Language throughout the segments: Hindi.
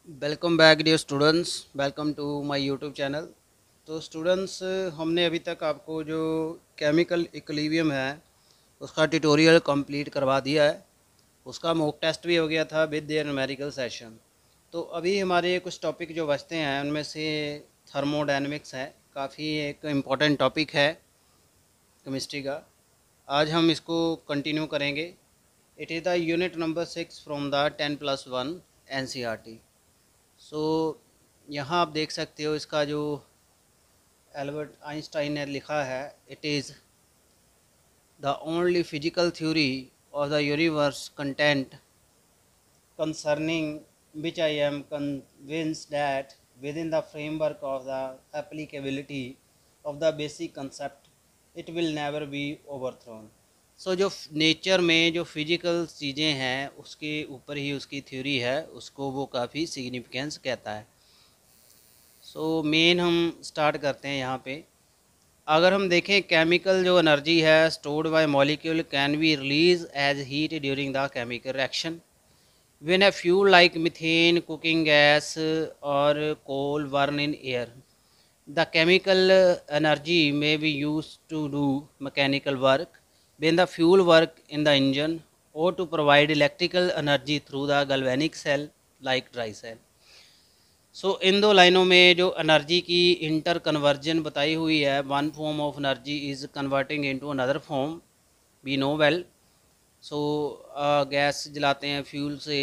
Welcome back dear students. Welcome to my YouTube channel. तो स्टूडेंट्स, हमने अभी तक आपको जो केमिकल इक्विलिब्रियम है उसका ट्यूटोरियल कंप्लीट करवा दिया है। उसका मॉक टेस्ट भी हो गया था विद देयर न्यूमेरिकल सेशन। तो अभी हमारे कुछ टॉपिक जो बचते हैं उनमें से थर्मोडायनेमिक्स है। काफ़ी एक इम्पॉर्टेंट टॉपिक है केमिस्ट्री का। आज हम इसको कंटिन्यू करेंगे। It is the unit number 6 from the 10+1 NCERT। So यहाँ आप देख सकते हो इसका जो एल्बर्ट आइंस्टाइन ने लिखा है, it is the only physical theory of the universe content concerning which I am convinced that within the framework of the applicability of the basic concept it will never be overthrown। So जो नेचर में जो फिजिकल चीज़ें हैं उसके ऊपर ही उसकी थ्योरी है, उसको वो काफ़ी सिग्निफिकेंस कहता है। सो मेन हम स्टार्ट करते हैं यहाँ पे। अगर हम देखें केमिकल जो एनर्जी है stored by molecule can be release as heat during the chemical reaction when a fuel like methane, cooking gas or coal burn in air. The chemical energy may be used to do mechanical work when the fuel work in the engine or to provide electrical energy through the galvanic cell like dry cell। So इन दो लाइनों में जो एनर्जी की इंटर कन्वर्जन बताई हुई है, one form of energy is converting into another form, we know well. So gas जलाते हैं, फ्यूल से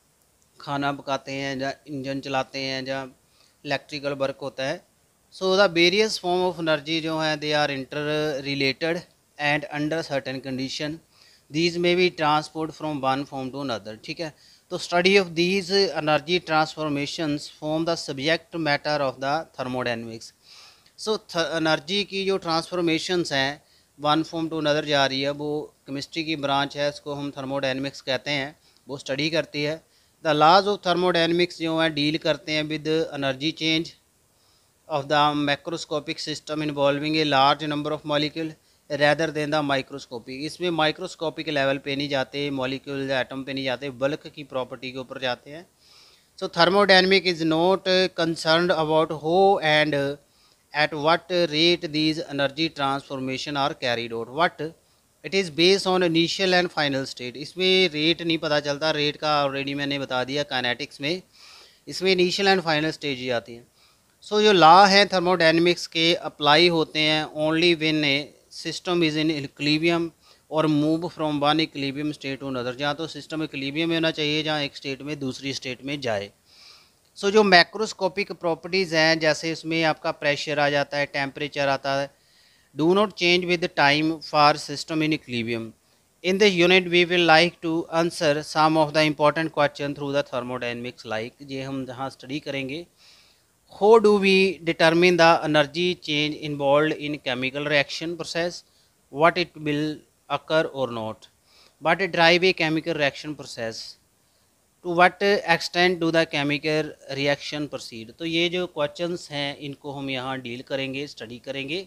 खाना पकाते हैं, या इंजन चलाते हैं, या इलेक्ट्रिकल वर्क होता है। So the various form of energy जो हैं they are interrelated and under certain condition these में be transport from one form to another. ठीक है, तो study of these energy transformations form the subject matter of the thermodynamics. So energy की जो ट्रांसफॉर्मेशंस हैं वन फॉर्म टू अनदर जा रही है, वो केमिस्ट्री की ब्रांच है, इसको हम थर्मोडायनेमिक्स कहते हैं, वो स्टडी करती है। द लॉज ऑफ थर्मोडायनेमिक्स जो है डील करते हैं with energy change of the macroscopic system involving a large number of molecule rather than the microscopic. इसमें माइक्रोस्कोपिक लेवल पे नहीं जाते, मॉलिक्यूल एटम पे नहीं जाते, बल्क की प्रॉपर्टी के ऊपर जाते हैं। So thermodynamic is not concerned about how and at what rate these energy transformation are carried out, what it is based on initial and final state। इसमें रेट नहीं पता चलता, रेट का ऑलरेडी मैंने बता दिया काइनेटिक्स में, इसमें इनिशियल एंड फाइनल स्टेज ही आती हैं। सो जो लॉ हैं थर्मोडायनेमिक्स के अप्लाई होते हैं only when a system is in equilibrium और move from one equilibrium state to another. जहाँ तो सिस्टम इक्विलिब्रियम में होना चाहिए, जहाँ एक स्टेट में दूसरी स्टेट में जाए। सो जो मैक्रोस्कोपिक प्रॉपर्टीज़ हैं, जैसे इसमें आपका प्रेशर आ जाता है, टेम्परेचर आता है, do not change with time for system in equilibrium. In this unit we will like to answer some of the important question through the thermodynamics, like ये हम जहाँ स्टडी करेंगे। How do we determine the energy change involve in chemical reaction process, what it will occur और not, but drive a chemical reaction process, to what extent do the chemical reaction proceed. तो ये जो क्वेश्चंस हैं इनको हम यहाँ डील करेंगे, स्टडी करेंगे।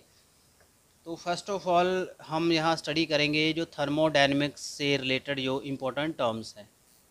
तो फर्स्ट ऑफ ऑल हम यहाँ स्टडी करेंगे जो थर्मोडायनेमिक्स से रिलेटेड जो इम्पोर्टेंट टर्म्स हैं।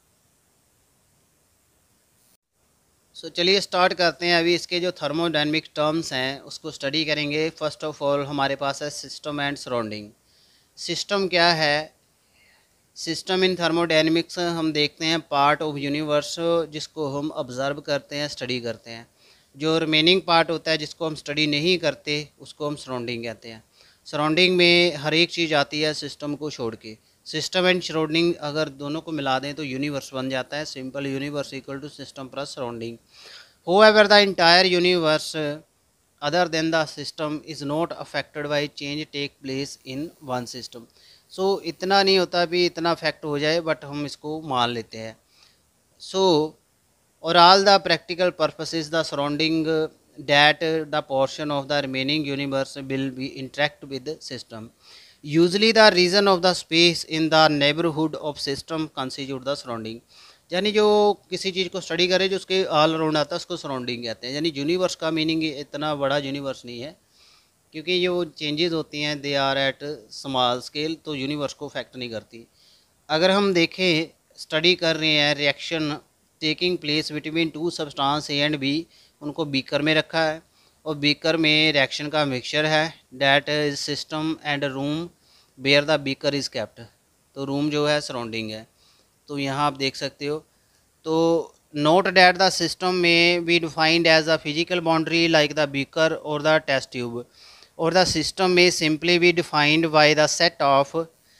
सो चलिए स्टार्ट करते हैं। अभी इसके जो थर्मोडायनेमिक टर्म्स हैं उसको स्टडी करेंगे। फर्स्ट ऑफ ऑल हमारे पास है सिस्टम एंड सराउंडिंग। सिस्टम क्या है? सिस्टम इन थर्मोडायनेमिक्स हम देखते हैं पार्ट ऑफ यूनिवर्स जिसको हम ऑब्ज़र्व करते हैं, स्टडी करते हैं। जो रिमेनिंग पार्ट होता है जिसको हम स्टडी नहीं करते उसको हम सराउंडिंग कहते हैं। सराउंडिंग में हर एक चीज़ आती है सिस्टम को छोड़ के। सिस्टम एंड सराउंडिंग अगर दोनों को मिला दें तो यूनिवर्स बन जाता है। Simple universe equal to system plus surrounding. However the entire universe other than the system is not affected by change take place in one system. So इतना नहीं होता भी इतना अफेक्ट हो जाए, बट हम इसको मान लेते हैं। सो और all the practical purposes the surrounding that the portion of the remaining universe will be interact with the system. Usually the region of the space in the neighborhood of system constitute the surrounding। यानी जो किसी चीज़ को स्टडी करे जो उसके ऑल अराउंड आता है उसको सराउंडिंग कहते हैं। यानी यूनिवर्स का मीनिंग इतना बड़ा यूनिवर्स नहीं है, क्योंकि जो चेंजेस होती हैं they are at small scale, तो यूनिवर्स को अफेक्ट नहीं करती। अगर हम देखें स्टडी कर रहे हैं reaction taking place between two substance A and B, उनको बीकर में रखा है और बीकर में रिएक्शन का मिक्सचर है, that is system and room where the beaker is kept. तो रूम जो है सराउंडिंग है, तो यहाँ आप देख सकते हो। तो नोट डैट द सिस्टम में be defined as a physical boundary like the beaker और द टेस्ट ट्यूब, और द सिस्टम में simply be defined by the set of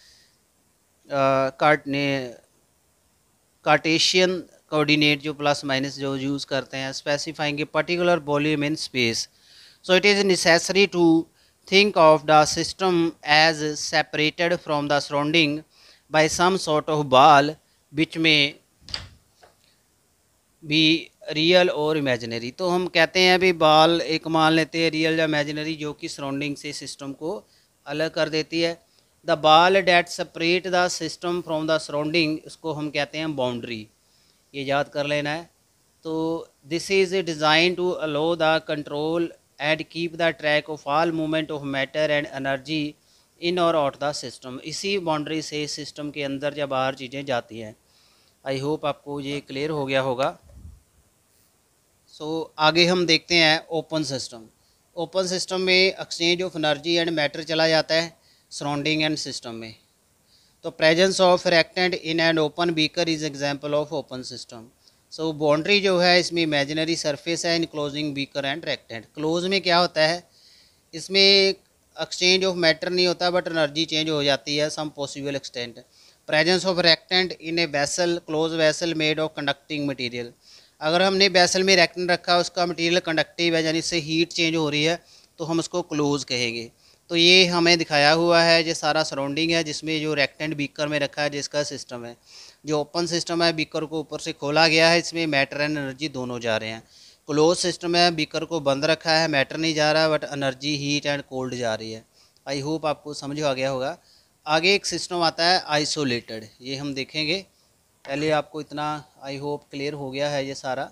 Cartesian coordinate जो प्लस माइनस जो यूज़ करते हैं, specifying a particular volume in space. So it is necessary to think of the system as separated from the surrounding by some sort of ball which may be real और imaginary। तो हम कहते हैं अभी बॉल एक मान लेते हैं रियल या इमेजिनरी, जो कि सराउंडिंग से सिस्टम को अलग कर देती है। The wall that separate the system from the surrounding, उसको हम कहते हैं बाउंड्री, ये याद कर लेना है। तो this is design to allow the control and keep the track of all movement of matter and energy in or out the system। इसी बाउंड्री से सिस्टम के अंदर या बाहर चीज़ें जाती हैं। आई होप आपको ये क्लियर हो गया होगा। आगे हम देखते हैं ओपन सिस्टम। ओपन सिस्टम में exchange of energy and matter चला जाता है सराउंडिंग एंड सिस्टम में। तो presence of reactant in and open beaker is example of open system. Boundary जो है इसमें इमेजिनरी सरफेस है enclosing beaker and reactant. Close में क्या होता है, इसमें एक्सचेंज ऑफ मैटर नहीं होता बट एनर्जी चेंज हो जाती है some possible extent. Presence of reactant in a vessel, close vessel made of conducting material. अगर हमने वेसल में रिएक्टेंट रखा, उसका मटेरियल कंडक्टिव है यानी इससे हीट चेंज हो रही है, तो हम उसको क्लोज कहेंगे। तो ये हमें दिखाया हुआ है, ये सारा सराउंडिंग है जिसमें जो रिएक्टेंट बीकर में रखा है जिसका सिस्टम है। जो ओपन सिस्टम है, बीकर को ऊपर से खोला गया है, इसमें मैटर एंड एनर्जी दोनों जा रहे हैं। क्लोज सिस्टम है, बीकर को बंद रखा है, मैटर नहीं जा रहा but energy heat and cold जा रही है। आई होप आपको समझ आ गया होगा। आगे एक सिस्टम आता है आइसोलेटेड, ये हम देखेंगे। पहले आपको इतना आई होप क्लियर हो गया है ये सारा।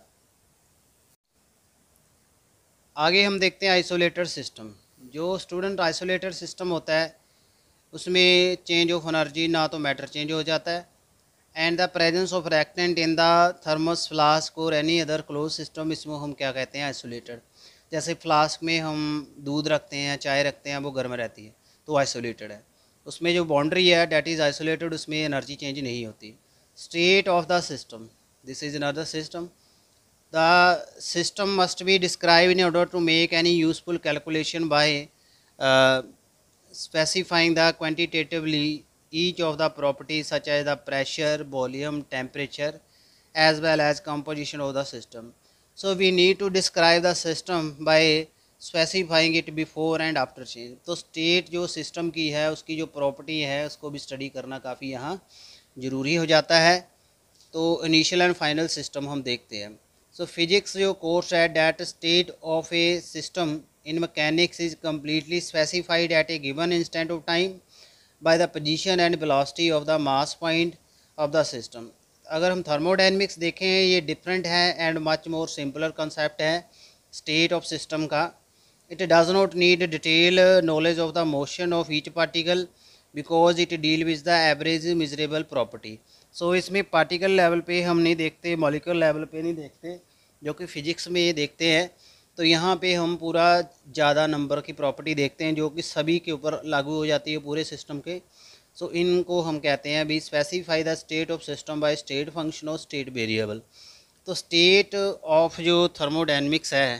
आगे हम देखते हैं आइसोलेटेड सिस्टम। जो स्टूडेंट आइसोलेटेड सिस्टम होता है उसमें चेंज ऑफ एनर्जी ना तो मैटर चेंज हो जाता है, and the presence of reactant in the thermos flask और एनी अदर क्लोज सिस्टम, इसमें हम क्या कहते हैं आइसोलेटेड। जैसे फ्लास्क में हम दूध रखते हैं, चाय रखते हैं, वो गर्म रहती है तो आइसोलेटेड है। उसमें जो बाउंड्री है डैट इज़ आइसोलेटेड, उसमें एनर्जी चेंज नहीं होती। State of the system, this is another system. The system must be described in order to make any useful calculation by specifying the quantitatively each of the properties such as the pressure, volume, temperature as well as composition of the system. So we need to describe the system by specifying it before and after change। तो state जो system की है उसकी जो property है उसको भी study करना काफ़ी यहाँ ज़रूरी हो जाता है। तो initial and final system हम देखते हैं। So physics जो कोर्स है that state of a system in mechanics is completely specified at a given instant of time by the position and velocity of the mass point of the system। अगर हम थर्मोडायनेमिक्स देखें ये डिफरेंट है and much more simpler concept है स्टेट ऑफ सिस्टम का। It does not need detail knowledge of the motion of each particle because it deal with the average measurable property. So इसमें पार्टिकल लेवल पे हम नहीं देखते, मॉलिक्यूल लेवल पे नहीं देखते, जो कि फ़िज़िक्स में ये देखते हैं। तो यहाँ पे हम पूरा ज़्यादा नंबर की प्रॉपर्टी देखते हैं जो कि सभी के ऊपर लागू हो जाती है पूरे सिस्टम के। सो इनको हम कहते हैं अभी specify the state of system by state function और स्टेट वेरिएबल। तो स्टेट ऑफ जो थर्मोडायनेमिक्स है,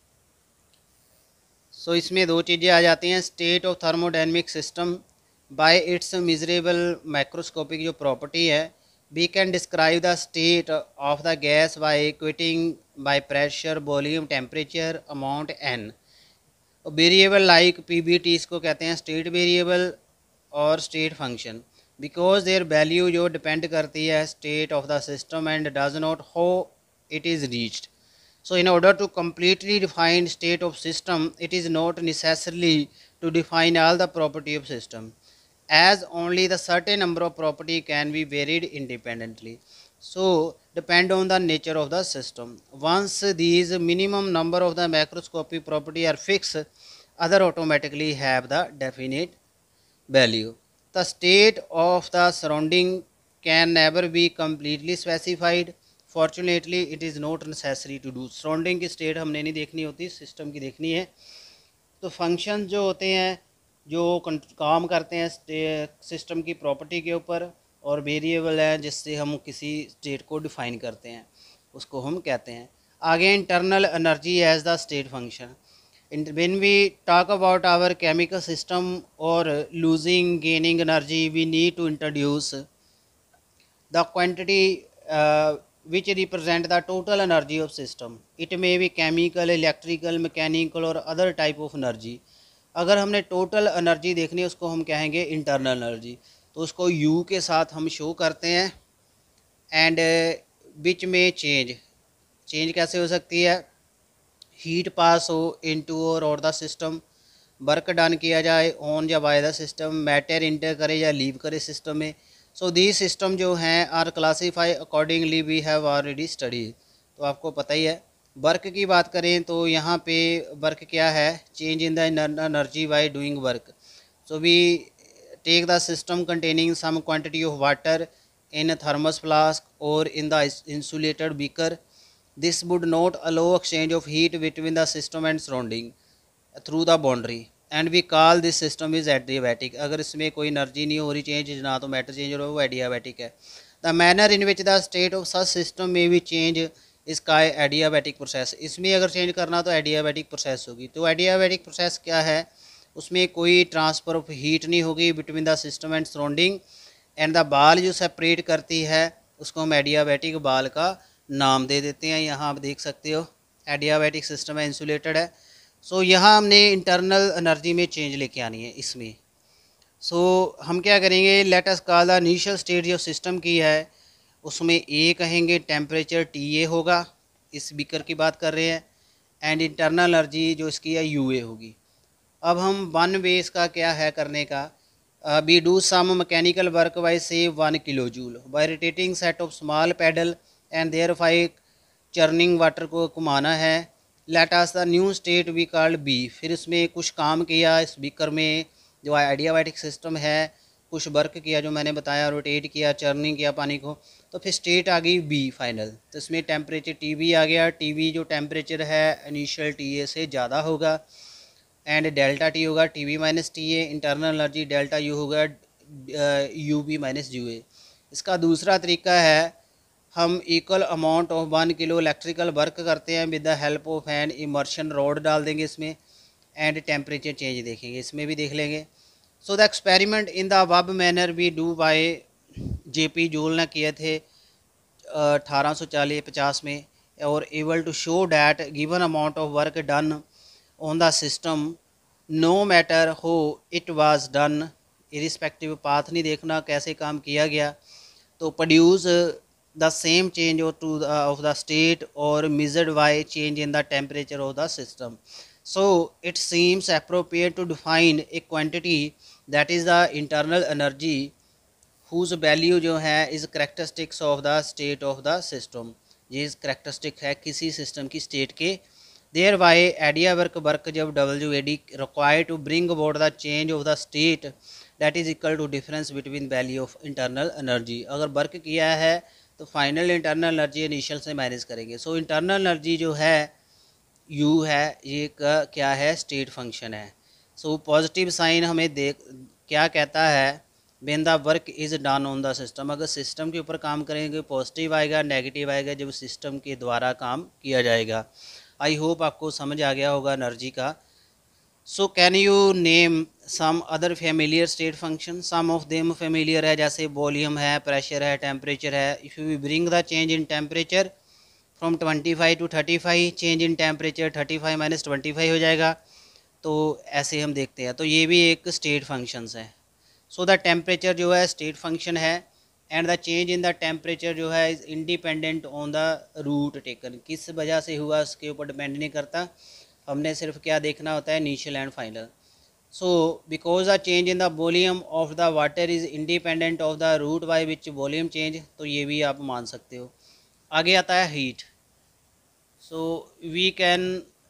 सो इसमें दो चीज़ें आ जाती हैं। State of thermodynamic system by its measurable microscopic जो प्रॉपर्टी है, we can describe the state of the gas by equating by pressure, volume, temperature, amount n। Variable like PVT इसको कहते हैं स्टेट वेरिएबल और state function, because their value जो डिपेंड करती है state of the system and does not how it is reached. So in order to completely define state of system, it is not necessarily to define all the property of system, as only the certain number of property can be varied independently. So depend on the nature of the system. Once these minimum number of the macroscopic property are fixed, other automatically have the definite value. The state of the surrounding can never be completely specified. Fortunately it is not necessary to do. Surrounding की स्टेट हमने नहीं देखनी होती, सिस्टम की देखनी है। तो फंक्शन जो होते हैं जो काम करते हैं सिस्टम की प्रॉपर्टी के ऊपर, और वेरिएबल है जिससे हम किसी स्टेट को डिफाइन करते हैं, उसको हम कहते हैं। आगे internal energy as the state function. When we talk about our chemical system or losing gaining energy, we need to introduce the quantity which represent the total energy of system. It may be chemical, electrical, mechanical or other type of energy. अगर हमने टोटल एनर्जी देखनी है उसको हम कहेंगे इंटरनल एनर्जी। तो उसको यू के साथ हम शो करते हैं। एंड विच में चेंज कैसे हो सकती है? हीट पास हो इनटू और द सिस्टम, वर्क डन किया जाए ऑन या by the system, matter enter करे या लीव करे सिस्टम में। सो दी सिस्टम जो हैं are classify accordingly we have already study. तो आपको पता ही है। वर्क की बात करें तो यहाँ पे वर्क क्या है? Change in the energy by doing work. So we take the system containing some quantity of water in thermos flask और in the insulated beaker. This would not allow exchange of heat between the system and surrounding through the boundary and we call this system is adiabatic। अगर इसमें कोई एनर्जी नहीं हो रही चेंज, ना तो मैटर चेंज हो रहा है, वो एडियाबैटिक है। The manner in which the state of such system में भी चेंज इसका एडियाबैटिक प्रोसेस। इसमें अगर चेंज करना तो एडियाबैटिक प्रोसेस होगी। तो एडियाबैटिक प्रोसेस क्या है? उसमें कोई ट्रांसफ़र ऑफ हीट नहीं होगी between the system and surrounding, and the wall जो सेपरेट करती है उसको हम एडियाबैटिक बाल का नाम दे देते हैं। यहाँ आप देख सकते हो एडियाबैटिक सिस्टम है, इंसुलेटेड है। सो यहाँ हमने इंटरनल एनर्जी में चेंज लेके आनी है इसमें। सो हम क्या करेंगे? Let us call the initial state जो सिस्टम की है उसमें ए कहेंगे, टेम्परेचर टी ए होगा, इस बीकर की बात कर रहे हैं, एंड इंटरनल एनर्जी जो इसकी है यू ए होगी। अब हम वन बेस का क्या है करने का? We do some mechanical work by से 1 kilo joule by rotating set of small paddle and thereby churning water को घुमाना है। Let us the new state we called B. फिर इसमें कुछ काम किया इस बीकर में जो एडियाबैटिक सिस्टम है, कुछ वर्क किया जो मैंने बताया, रोटेट किया, चर्निंग किया पानी को, तो फिर स्टेट आ गई बी फाइनल। तो इसमें टेम्परेचर टी बी आ गया। टी बी जो टेम्परेचर है इनिशियल टी ए से ज़्यादा होगा, एंड डेल्टा टी होगा T B minus T A. Internal energy delta U होगा U B minus U A. इसका दूसरा तरीका है हम equal amount of 1 kilo electrical work करते हैं with the help of an immersion rod डाल देंगे इसमें, एंड टेम्परेचर चेंज देखेंगे, इसमें भी देख लेंगे। So the experiment in the above manner we do by JP Joule ने किए थे 1840-50 में, और able to show that given amount of work done on the system no matter how it was done, irrespective path नहीं देखना कैसे काम किया गया, तो produce the same change or to of the state or measured by change in the temperature of the system. So it seems appropriate to define a quantity that is the internal energy whose value जो है is characteristics of the state of the system। ये characteristic है किसी सिस्टम की स्टेट के। thereby एडिया वर्क जब WAD required to bring about the change of the state that is equal to difference between value of internal energy। अगर वर्क किया है तो फाइनल इंटरनल एनर्जी इनिशियल से माइनस करेंगे। सो इंटरनल एनर्जी जो है यू है, ये क्या है? स्टेट फंक्शन है। सो पॉजिटिव साइन हमें देख क्या कहता है? When the work is done on the system. अगर सिस्टम के ऊपर काम करेंगे पॉजिटिव आएगा, नेगेटिव आएगा जब सिस्टम के द्वारा काम किया जाएगा। आई होप आपको समझ आ गया होगा एनर्जी का। So can you name some other familiar state function? Some of them familiar है, जैसे वॉल्यूम है, प्रेशर है, टेम्परेचर है। If you bring the change in temperature from 25 to 35, change in temperature 35 - 25 हो जाएगा। तो ऐसे हम देखते हैं, तो ये भी एक स्टेट फंक्शंस है। सो द टेम्परेचर जो है स्टेट फंक्शन है, and the change in the temperature जो है is independent on the route taken. किस वजह से हुआ उसके ऊपर डिपेंड नहीं करता, हमने सिर्फ क्या देखना होता है? Initial and final. So because the change in the volume of the water is independent of the route by which volume change, तो ये भी आप मान सकते हो। आगे आता है heat. So we can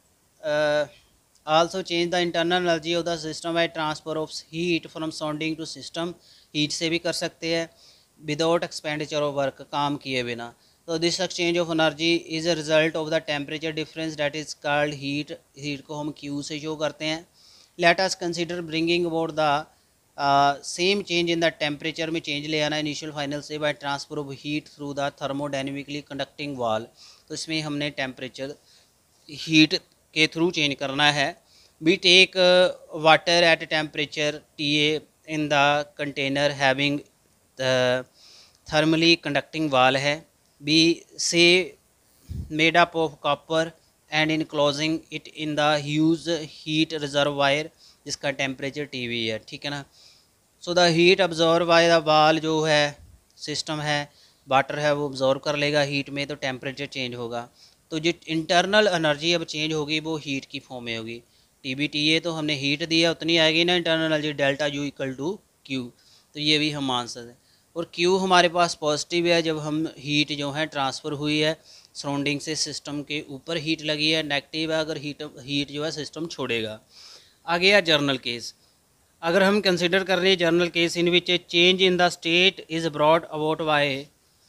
also change the internal energy of the system by transfer of heat from surrounding to system. Heat से भी कर सकते हैं विदाउट एक्सपेंडिचर ऑफ वर्क, काम किए बिना। तो this exchange of energy is a result of the temperature difference that is called heat. Heat को हम Q से शो करते हैं। Let us consider bringing about the same change in the temperature में चेंज ले आना इनिशियल फाइनल से by transfer of heat through the thermodynamically conducting wall. तो इसमें हमने टेम्परेचर हीट के थ्रू चेंज करना है। We take water at temperature TA in the container having thermally conducting wall है। Be say made up of copper and enclosing it in the huge heat reservoir जिसका टेम्परेचर TV है, ठीक है ना। So the heat absorb by the wall जो है सिस्टम है, वाटर है, वो अब्जॉर्व कर लेगा हीट में, तो टेम्परेचर चेंज होगा। तो जो इंटरनल एनर्जी अब चेंज होगी वो हीट की फॉर्म में होगी। TB/TA तो हमने हीट दिया उतनी आएगी ना internal energy, delta U equal to Q। तो ये भी हम आंसर है। और Q हमारे पास पॉजिटिव है जब हम हीट जो है ट्रांसफ़र हुई है सराउंडिंग से सिस्टम के ऊपर हीट लगी है। नेगेटिव है अगर हीट जो है सिस्टम छोड़ेगा। आ गया जर्नल केस। अगर हम कंसिडर कर रहे हैं general case in which a change in the state is brought about by,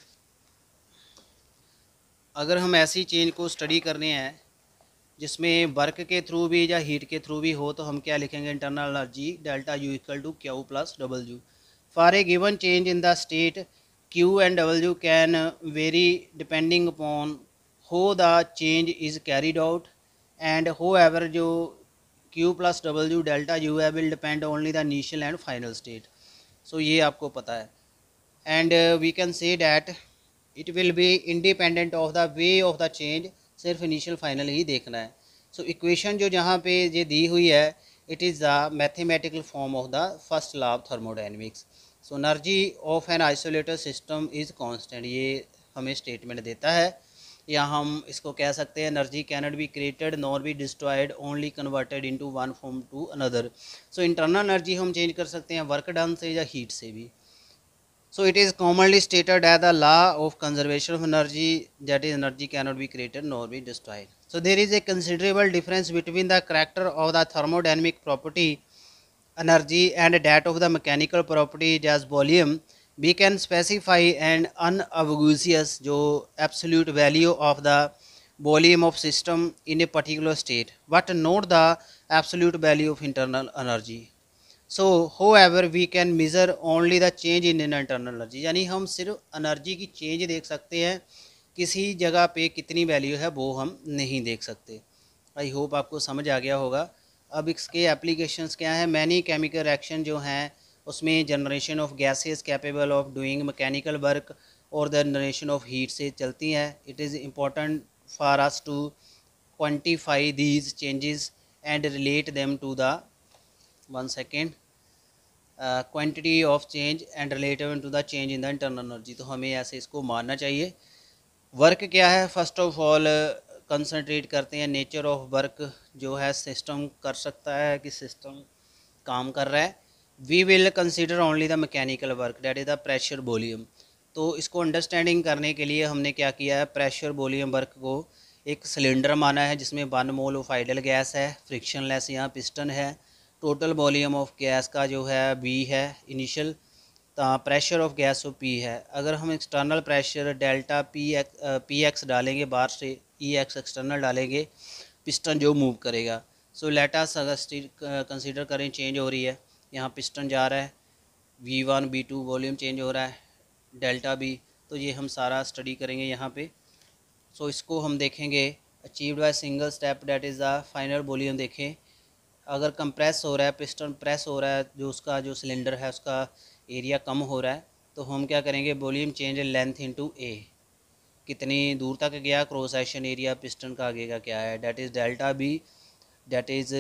अगर हम ऐसी चेंज को स्टडी कर रहे हैं जिसमें वर्क के थ्रू भी या हीट के थ्रू भी हो, तो हम क्या लिखेंगे, internal energy delta U equal to Q plus W। For a given change in the state Q and W can vary depending upon how the change is carried out and however जो Q plus W delta U है will depend only the initial and final state. So ये आपको पता है। And we can say that it will be independent of the way of the change, सिर्फ इनिशियल फाइनल ही देखना है। सो इक्वेशन जो जहाँ पे ये दी हुई है it is the mathematical form of the first law of thermodynamics. So energy of an isolated system is constant, ये हमें स्टेटमेंट देता है। या हम इसको कह सकते हैं energy cannot be created nor be destroyed only converted into one form to another. So internal energy हम चेंज कर सकते हैं वर्क डन से या हीट से भी। So it is commonly stated as the law of conservation of energy, that is energy cannot be created nor be destroyed. So there is a considerable difference between the character of the thermodynamic property energy and that of the mechanical property as volume. We can specify an unambiguous जो absolute value of the volume of system in a particular state, but not the absolute value of internal energy. So however we can measure only the change in internal energy, यानी हम सिर्फ एनर्जी की चेंज देख सकते हैं, किसी जगह पे कितनी वैल्यू है वो हम नहीं देख सकते। आई होप आपको समझ आ गया होगा। अब इसके एप्लीकेशंस क्या हैं, मैनी केमिकल रिएक्शन जो हैं उसमें generation of gases capable of doing mechanical work और द जनरेशन ऑफ हीट से चलती हैं। It is important for us to quantify these changes and relate them to the one second quantity of change and relative to the change in the internal energy. तो हमें ऐसे इसको मानना चाहिए। वर्क क्या है, फर्स्ट ऑफ ऑल कंसंट्रेट करते हैं नेचर ऑफ वर्क जो है सिस्टम कर सकता है कि सिस्टम काम कर रहा है। We will consider only the mechanical work that is the pressure volume. तो इसको अंडरस्टैंडिंग करने के लिए हमने क्या किया है, प्रेशर वॉल्यूम वर्क को एक सिलेंडर माना है जिसमें 1 मोल ऑफ आइडल गैस है, फ्रिक्शनलेस यहाँ पिस्टन है, टोटल वॉल्यूम ऑफ गैस का जो है V है initial, pressure of gas of P है। अगर हम एक्सटर्नल प्रेशर डेल्टा PX डालेंगे बाहर से, EX एक्सटर्नल डालेंगे, पिस्टन जो मूव करेगा। सो लेट अस कंसीडर करें चेंज हो रही है, यहाँ पिस्टन जा रहा है, V1 V2 वॉल्यूम चेंज हो रहा है, डेल्टा B। तो ये हम सारा स्टडी करेंगे यहाँ पे। सो इसको हम देखेंगे achieved by single step that is the final volume. देखें अगर कंप्रेस हो रहा है, पिस्टन प्रेस हो रहा है, जो उसका जो सिलेंडर है उसका एरिया कम हो रहा है, तो हम क्या करेंगे, volume change length into A, कितनी दूर तक गया क्रॉस सेक्शन एरिया पिस्टन का आगे का क्या है, that is delta B, that is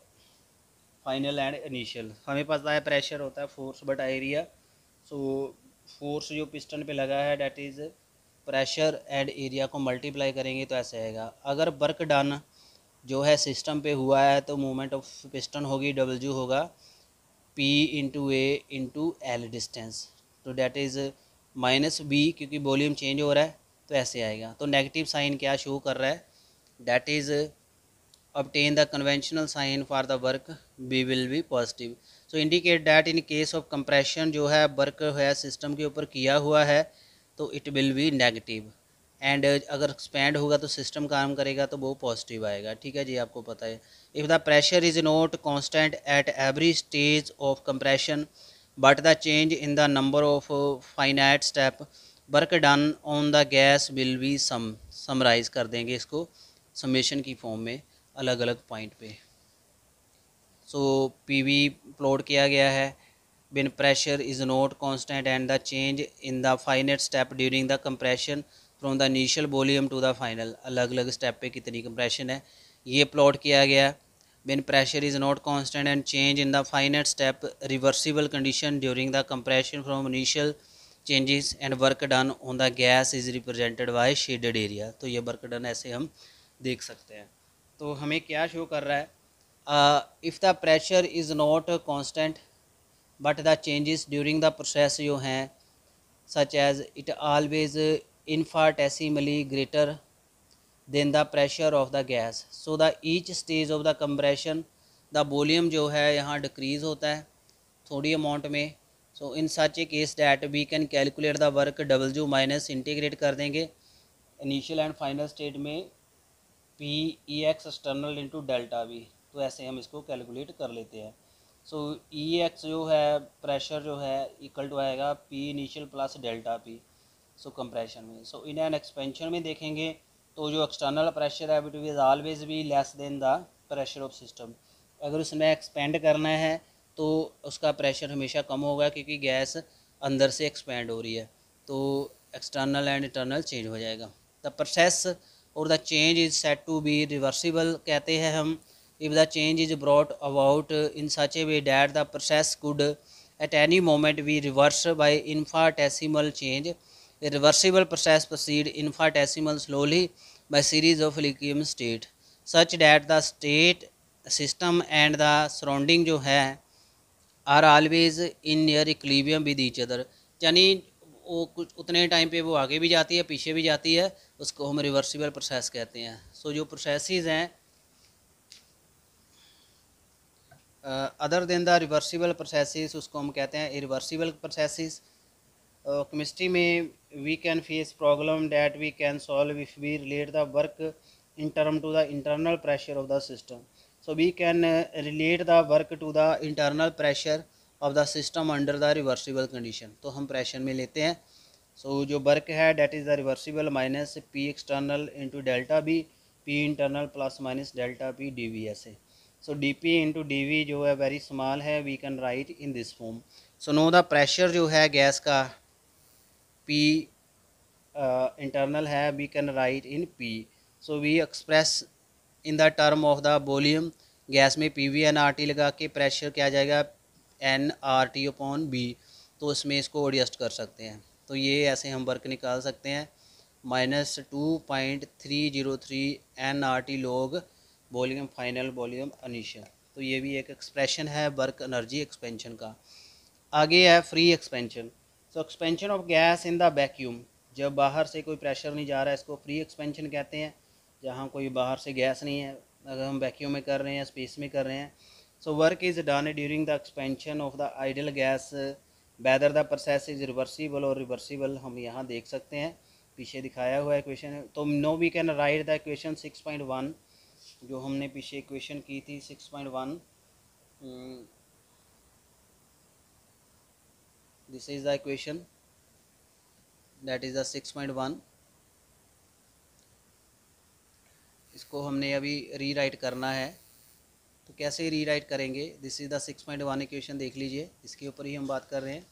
final and initial. हमें पता है प्रेशर होता है फोर्स बटा एरिया। सो फोर्स जो पिस्टन पे लगा है that is pressure and area को मल्टीप्लाई करेंगे तो ऐसे आएगा। अगर वर्क डन जो है सिस्टम पे हुआ है तो मूवमेंट ऑफ पिस्टन होगी W होगा P into A into L distance, तो डेट इज़ -B क्योंकि वॉल्यूम चेंज हो रहा है तो ऐसे आएगा। तो नेगेटिव साइन क्या शो कर रहा है, that is obtain the conventional sign for the work B will be positive। so indicate that in case of compression जो है वर्क है सिस्टम के ऊपर किया हुआ है तो it will be negative। And अगर एक्सपैंड होगा तो सिस्टम काम करेगा तो वो पॉजिटिव आएगा। ठीक है जी, आपको पता है। If the pressure is not constant at every stage of compression but the change in the number of finite step work done on the gas will be summarise कर देंगे इसको समेशन की फॉर्म में अलग अलग पॉइंट पे। सो पीवी प्लॉट किया गया है। when pressure is not constant and the change in the finite step during the compression from the initial volume to the final, अलग अलग स्टेप पे कितनी कंप्रेशन है ये प्लॉट किया गया। when pressure is not constant and change in the finite step reversible condition during the compression from initial changes and work done on the gas is represented by shaded area। तो ये वर्क डन ऐसे हम देख सकते हैं। तो हमें क्या शो कर रहा है, if the pressure is not constant but the changes during the process जो हैं such as it always infinitesimally greater than the pressure of the gas. So the each stage of the compression the volume जो है यहाँ डिक्रीज़ होता है थोड़ी अमाउंट में। So in such a case that we can calculate the work W minus integrate कर देंगे इनिशियल एंड फाइनल स्टेट में P E X external into delta V. तो ऐसे हम इसको कैलकुलेट कर लेते हैं। सो ई एक्स जो है प्रेशर जो है इक्वल टू आएगा P initial plus delta P so compression में। सो इन एन एक्सपेंशन में देखेंगे तो जो एक्सटर्नल प्रेशर है it is always be less than the pressure of system. अगर उसमें एक्सपेंड करना है तो उसका प्रेशर हमेशा कम होगा क्योंकि गैस अंदर से एक्सपेंड हो रही है तो एक्सटर्नल एंड इंटरनल चेंज हो जाएगा। द प्रोसेस और the change is set to be reversible कहते हैं हम। if the change is brought about in such a way that the process could at any moment be reversed by infinitesimal change, a reversible process proceeds infinitesimal slowly by series of equilibrium state such that the state system and the surrounding जो है are always in near equilibrium with each other। यानी वो कुछ उतने टाइम पे वो आगे भी जाती है पीछे भी जाती है, उसको हम रिवर्सिबल प्रोसेस कहते हैं। सो जो प्रोसेसेस हैं other than the reversible processes उसको हम कहते हैं इरिवर्सिबल प्रोसेसेस। केमिस्ट्री में we can face problem that we can solve if we relate the work in term to the internal pressure of the system. So we can relate the work to the internal pressure of the system under the reversible condition. तो हम प्रेशर में लेते हैं। सो जो वर्क है that is the reversible minus P external into delta B P internal plus minus delta P D V ऐसे। So D P into D V जो है वेरी स्मॉल है we can write in this form. So no the pressure जो है गैस का पी इंटरनल है we can write in P. So we express in the term of the volume gas में P V N R T लगा के प्रेशर क्या आ जाएगा N R T upon B. तो इसमें इसको एडजस्ट कर सकते हैं। तो ये ऐसे हम वर्क निकाल सकते हैं -2.303 N R T log volume final volume initial. तो ये भी एक एक्सप्रेशन है वर्क एनर्जी एक्सपेंशन का। आगे है free expansion. So expansion of gas in the vacuum, जब बाहर से कोई प्रेशर नहीं जा रहा है इसको फ्री एक्सपेंशन कहते हैं। जहाँ कोई बाहर से गैस नहीं है अगर हम वैक्यूम में कर रहे हैं स्पेस में कर रहे हैं। So work is done during the expansion of the ideal gas whether the process is reversible और रिवर्सिबल हम यहाँ देख सकते हैं पीछे दिखाया हुआ इक्वेशन। तो no we can write the equation 6.1 जो हमने पीछे इक्वेशन की थी 6.1 this is the equation that is the 6.1। इसको हमने अभी रीराइट करना है तो कैसे रीराइट करेंगे। दिस इज़ द 6.1 इक्वेशन देख लीजिए इसके ऊपर ही हम बात कर रहे हैं।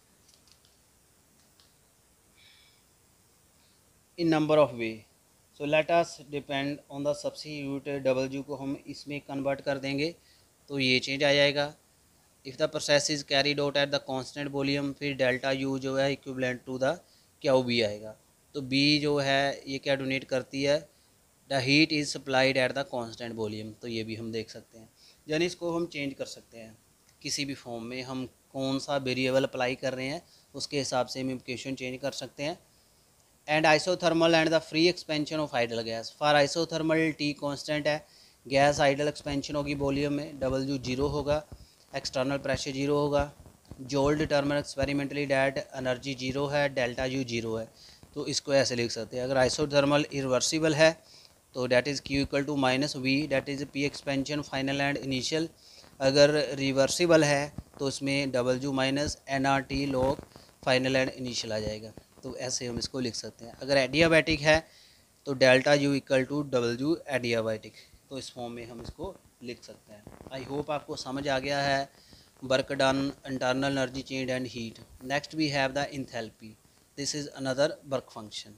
In number of way so let us depend on the substitute W को हम इसमें कन्वर्ट कर देंगे तो ये चेंज आ जाएगा। If the process is carried out at the constant volume फिर डेल्टा यू जो है equivalent to the Q B आएगा। तो बी जो है ये क्या डोनेट करती है the heat is supplied at the constant volume. तो ये भी हम देख सकते हैं यानी इसको हम चेंज कर सकते हैं किसी भी फॉर्म में हम कौन सा वेरिएबल अप्लाई कर रहे हैं उसके हिसाब से हम इक्वेशन चेंज कर सकते हैं। And isothermal and the free expansion of ideal gas. For isothermal T constant है गैस आइडल एक्सपेंशन होगी वॉल्यूम में डब्ल्यू जीरो होगा एक्सटर्नल प्रेशर जीरो होगा। Joule determine experimentally that energy zero है डेल्टा यू जीरो है। तो इसको ऐसे लिख सकते हैं। अगर आइसोथर्मल इरिवर्सिबल है तो that is Q equal to minus V, that is P expansion final and initial. अगर रिवर्सिबल है तो इसमें W minus NRT log final and initial आ जाएगा। तो ऐसे हम इसको लिख सकते हैं। अगर एडियाबैटिक है तो delta U equal to W adiabatic, तो इस फॉर्म में हम इसको लिख सकते हैं। आई होप आपको समझ आ गया है work done, internal energy change and heat. Next we have the enthalpy, this is another work function.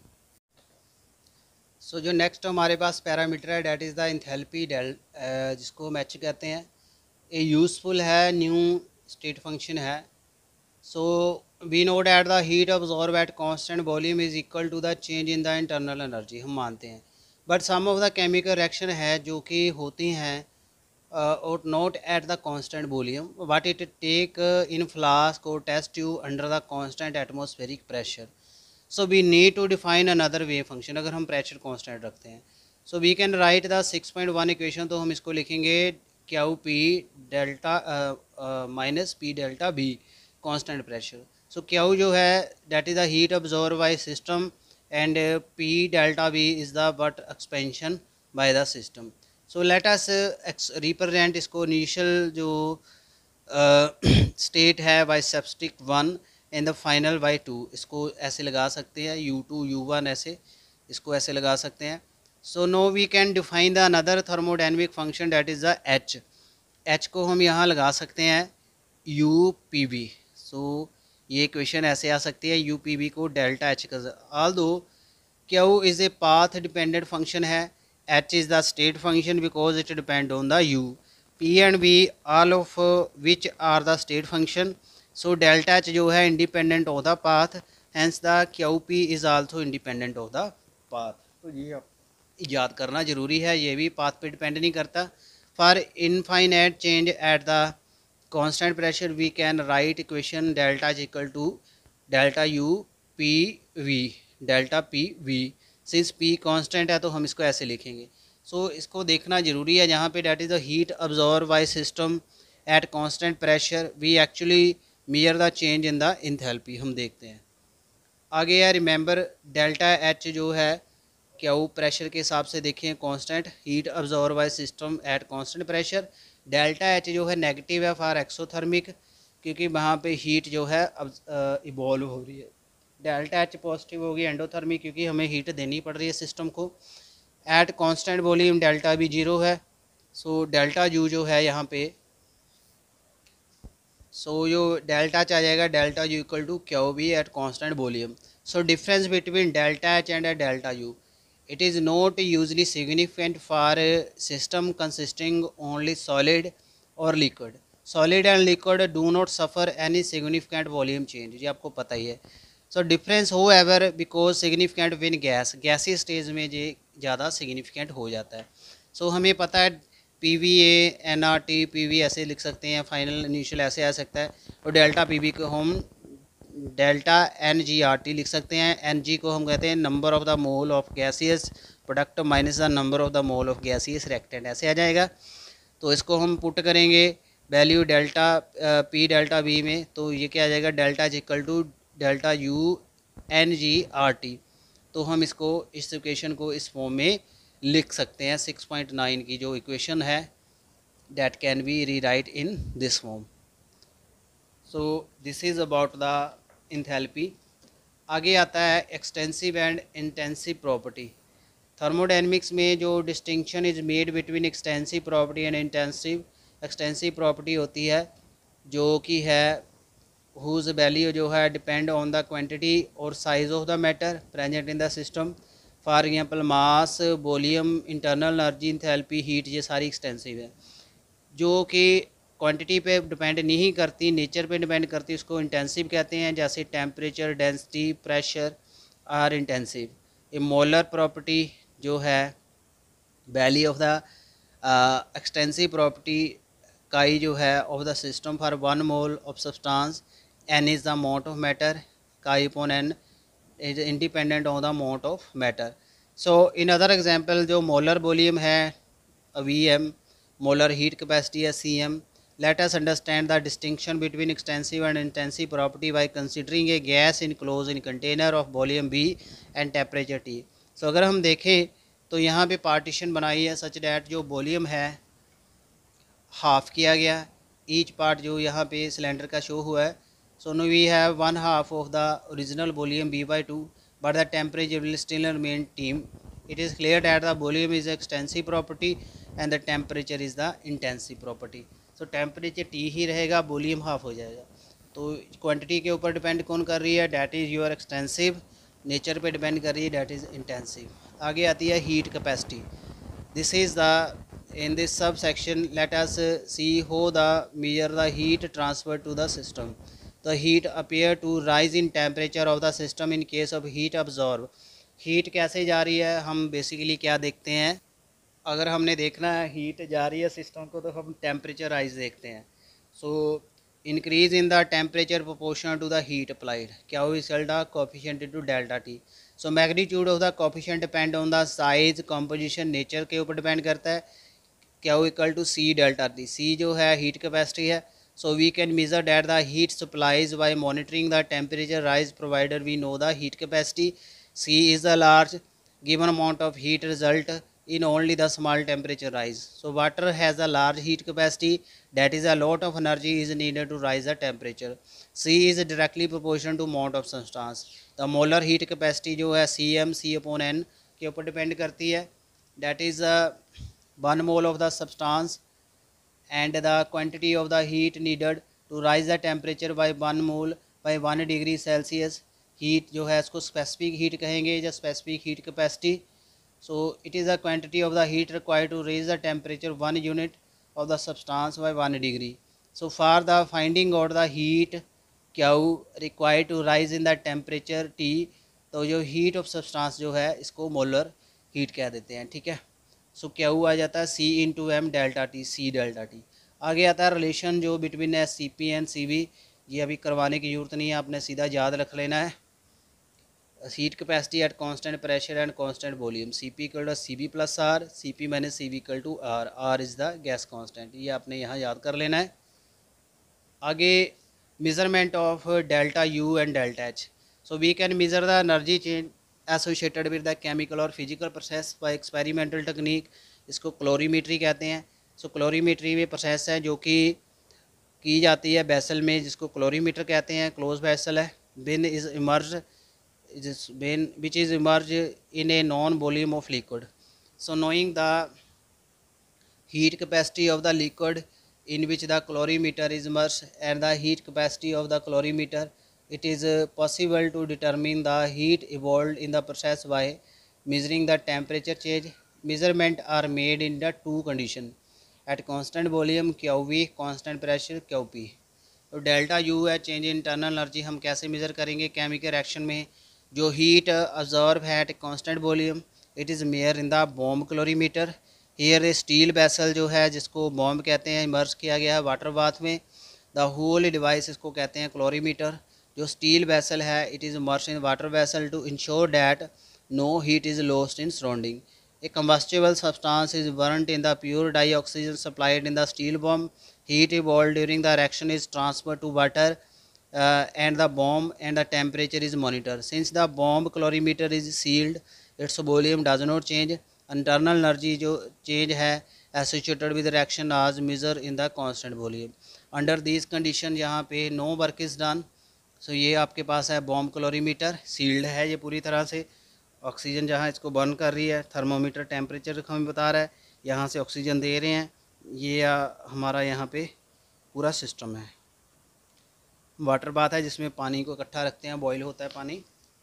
So जो नेक्स्ट हमारे पास पैरामीटर है डेट इज़ द इंथैल्पी जिसको हम H कहते हैं। ये यूज़फुल है, न्यू स्टेट फंक्शन है। So we know that the heat absorb at constant volume is equal to the change in the internal energy, हम मानते हैं। But some of the chemical reaction है जो कि होती हैं और not at the constant volume but it take in flask और test tube under the constant atmospheric pressure. So we need to define another wave function अगर हम प्रेशर कांस्टेंट रखते हैं। सो we can write the 6.1 equation, तो हम इसको लिखेंगे Q P delta minus P delta B constant pressure. So Q जो है that is the heat absorb by system and P delta B is the but expansion by the system. So let us represent इसको इनिशियल जो स्टेट है बाय सबस्टिक 1 एंड द फाइनल बाय 2, इसको ऐसे लगा सकते हैं U2 U1 ऐसे, इसको ऐसे लगा सकते हैं। So now we can define the another thermodynamic function that is the H। H को हम यहाँ लगा सकते हैं UPV। सो ये इक्वेशन ऐसे आ सकती है UPV को डेल्टा H का, although Q is a path dependent function है, H is the state function because it depend on the U, P and V all of which are the state function. So delta H जो है independent of the path, hence the QP is also independent of the path. तो ये आप याद करना ज़रूरी है, ये भी पाथ पे डिपेंड नहीं करता। For infinite change at the constant pressure we can write equation delta H equal to delta U P V, delta P V। Since P constant है तो हम इसको ऐसे लिखेंगे। सो इसको देखना ज़रूरी है, जहाँ पे that is the heat absorb by system at constant pressure we actually measure the change in the enthalpy, हम देखते हैं। आगे है रिमेंबर डेल्टा H जो है क्यू प्रेशर के हिसाब से देखें constant, heat absorb by system at constant pressure. Delta H जो है नेगेटिव है फॉर एक्सोथर्मिक, क्योंकि वहाँ पे हीट जो है अब इवॉल्व हो रही है। डेल्टा H पॉजिटिव होगी एंडोथर्मिक, क्योंकि हमें हीट देनी पड़ रही है सिस्टम को। एट कांस्टेंट वॉल्यूम डेल्टा भी 0 है। सो डेल्टा U जो है यहाँ पे, सो जो डेल्टा H आ जाएगा delta U equal to Q B at constant volume. So difference between delta H and delta U, it is not usually significant for a system consisting only solid or liquid. Solid and liquid do not suffer any significant volume change, ये आपको पता ही है। So difference however because significant when gaseous stage में ये ज़्यादा significant हो जाता है। So हमें पता है PVA NRT PV ऐसे लिख सकते हैं, फाइनल इनिशियल ऐसे आ सकता है, और डेल्टा PV को हम डेल्टा NGRT लिख सकते हैं। NG को हम कहते हैं number of the mole of gaseous product minus the number of the mole of gaseous reactant, ऐसे आ जाएगा। तो इसको हम पुट करेंगे value delta P delta B में, तो ये क्या आ जाएगा delta H equal to delta U NGRT। तो हम इसको इस इक्वेशन को इस फॉर्म में लिख सकते हैं। 6.9 की जो इक्वेशन है that can be rewrite in this form. So this is about the enthalpy. आगे आता है extensive and intensive property. Thermodynamics में जो distinction is made between extensive property and intensive, extensive property होती है जो कि है हुज वैल्यू जो है डिपेंड ऑन द क्वांटिटी और size of the matter present in the system. For example mass, volume, internal energy, enthalpy, heat, ये सारी एक्सटेंसिव है। जो कि क्वांटिटी पे डिपेंड नहीं करती, नेचर पे डिपेंड करती, उसको इंटेंसिव कहते हैं। जैसे temperature, density, pressure are intensive. A molar property जो है value of the extensive property chi जो है of the system for 1 mole of substance n is the amount of matter, chi upon n is independent on the amount of matter. So in other example जो मोलर वॉल्यूम है VM, मोलर हीट कैपेसिटी है CM, Let us understand the distinction between extensive and intensive property by considering a gas enclosed in container of volume B and temperature T. So अगर हम देखें तो यहाँ पे पार्टीशन बनाई है सच डैट जो वॉल्यूम है हाफ किया गया, ईच पार्ट जो यहाँ पे सिलेंडर का शो हुआ है. So now we have one half of the original volume B/2 but the temperature will still remain T. It is clear that the volume is extensive property and the temperature is the intensive property. So temperature T ही रहेगा, वॉल्यूम हाफ हो जाएगा. तो क्वांटिटी के ऊपर डिपेंड कौन कर रही है, that is your extensive. Nature पे डिपेंड कर रही है, डैट इज़ इंटेंसिव. आगे आती है heat capacity. This is the in this subsection let us see how the measure the heat transfer to the system. The heat appear to rise in temperature of the system in case of heat absorb. Heat कैसे जा रही है, हम बेसिकली क्या देखते हैं, अगर हमने देखना है हीट जा रही है सिस्टम को तो हम टेम्परेचर राइज देखते हैं. So increase in the temperature proportional to the heat applied, क्या वो result the coefficient into delta T. So magnitude of the coefficient depend on the size, composition, nature के ऊपर डिपेंड करता है. क्या वो equal to C delta T. C जो है हीट कैपेसिटी है. So we can measure that the heat supplies by monitoring the temperature rise provider we know the heat capacity. C is the large given amount of heat result in only the small temperature rise. So water has a large heat capacity, that is a lot of energy is needed to rise the temperature. C is directly proportional to amount of substance. The molar heat capacity जो है Cm C upon N के ऊपर डिपेंड करती है. That is 1 mole of the substance and the quantity of the heat needed to rise the temperature by 1 mole by 1 degree Celsius. Heat जो है इसको स्पेसिफिक हीट कहेंगे या specific heat capacity. So it is the quantity of the heat required to raise the temperature 1 unit of the substance by 1 degree. So for the finding out the heat Q required to rise in the temperature T, तो जो हीट ऑफ सब्सटेंस जो है इसको मोलर हीट कह देते हैं. ठीक है. सो क्यू आ जाता है C into M delta T, C delta T. आगे आता है रिलेशन जो बिटवीन SCP एंड CV. ये अभी करवाने की ज़रूरत नहीं है, आपने सीधा याद रख लेना है. Heat capacity at constant pressure and constant volume, CP equal to CV plus R, CP minus CV equal to R. R is the gas constant. ये आपने यहाँ याद कर लेना है. आगे measurement of delta U and delta H. So we can measure the energy change associated with the chemical और physical process by experimental technique. इसको क्लोरीमीट्री कहते हैं. सो क्लोरीमीट्री में प्रोसेस है जो कि की जाती है बेसल में, जिसको क्लोरीमीटर कहते हैं. क्लोज बेसल है. Bin is emerge which is emerge in a known volume of liquid. So knowing the heat capacity of the liquid in which the colorimeter is immersed and the heat capacity of the colorimeter, it is possible to determine the heat evolved in the process by measuring the temperature change. Measurement are made in the two condition, at constant volume QV, constant pressure QP. तो डेल्टा U है चेंज इन इंटरनल एनर्जी. हम कैसे मेज़र करेंगे, केमिकल रिएक्शन में जो हीट अब्जॉर्ब है at constant volume, it is measure in the bomb calorimeter. Here steel vessel जो है जिसको बॉम्ब कहते हैं, इमर्स किया गया है वाटर बाथ में. द होल डिवाइस इसको कहते हैं क्लोरीमीटर. जो स्टील वेसल है it is immerse in water vessel to ensure that no heat is lost in surrounding. A combustible substance is burnt in the pure dioxygen supplied in the steel bomb. Heat evolved during the reaction is transferred to water and the bomb and the temperature is monitored. Since the bomb colorimeter is sealed, its volume does not change. Internal energy जो change है associated with reaction as measured in the constant volume. Under these condition यहाँ पे no work is done. So ये आपके पास है बॉम्ब क्लोरीमीटर, सील्ड है ये पूरी तरह से. ऑक्सीजन जहाँ इसको बर्न कर रही है, थर्मोमीटर टेम्परेचर हमें बता रहा है, यहाँ से ऑक्सीजन दे रहे हैं. ये हमारा यहाँ पे पूरा सिस्टम है. वाटर बाथ है जिसमें पानी को इकट्ठा रखते हैं, बॉईल होता है पानी.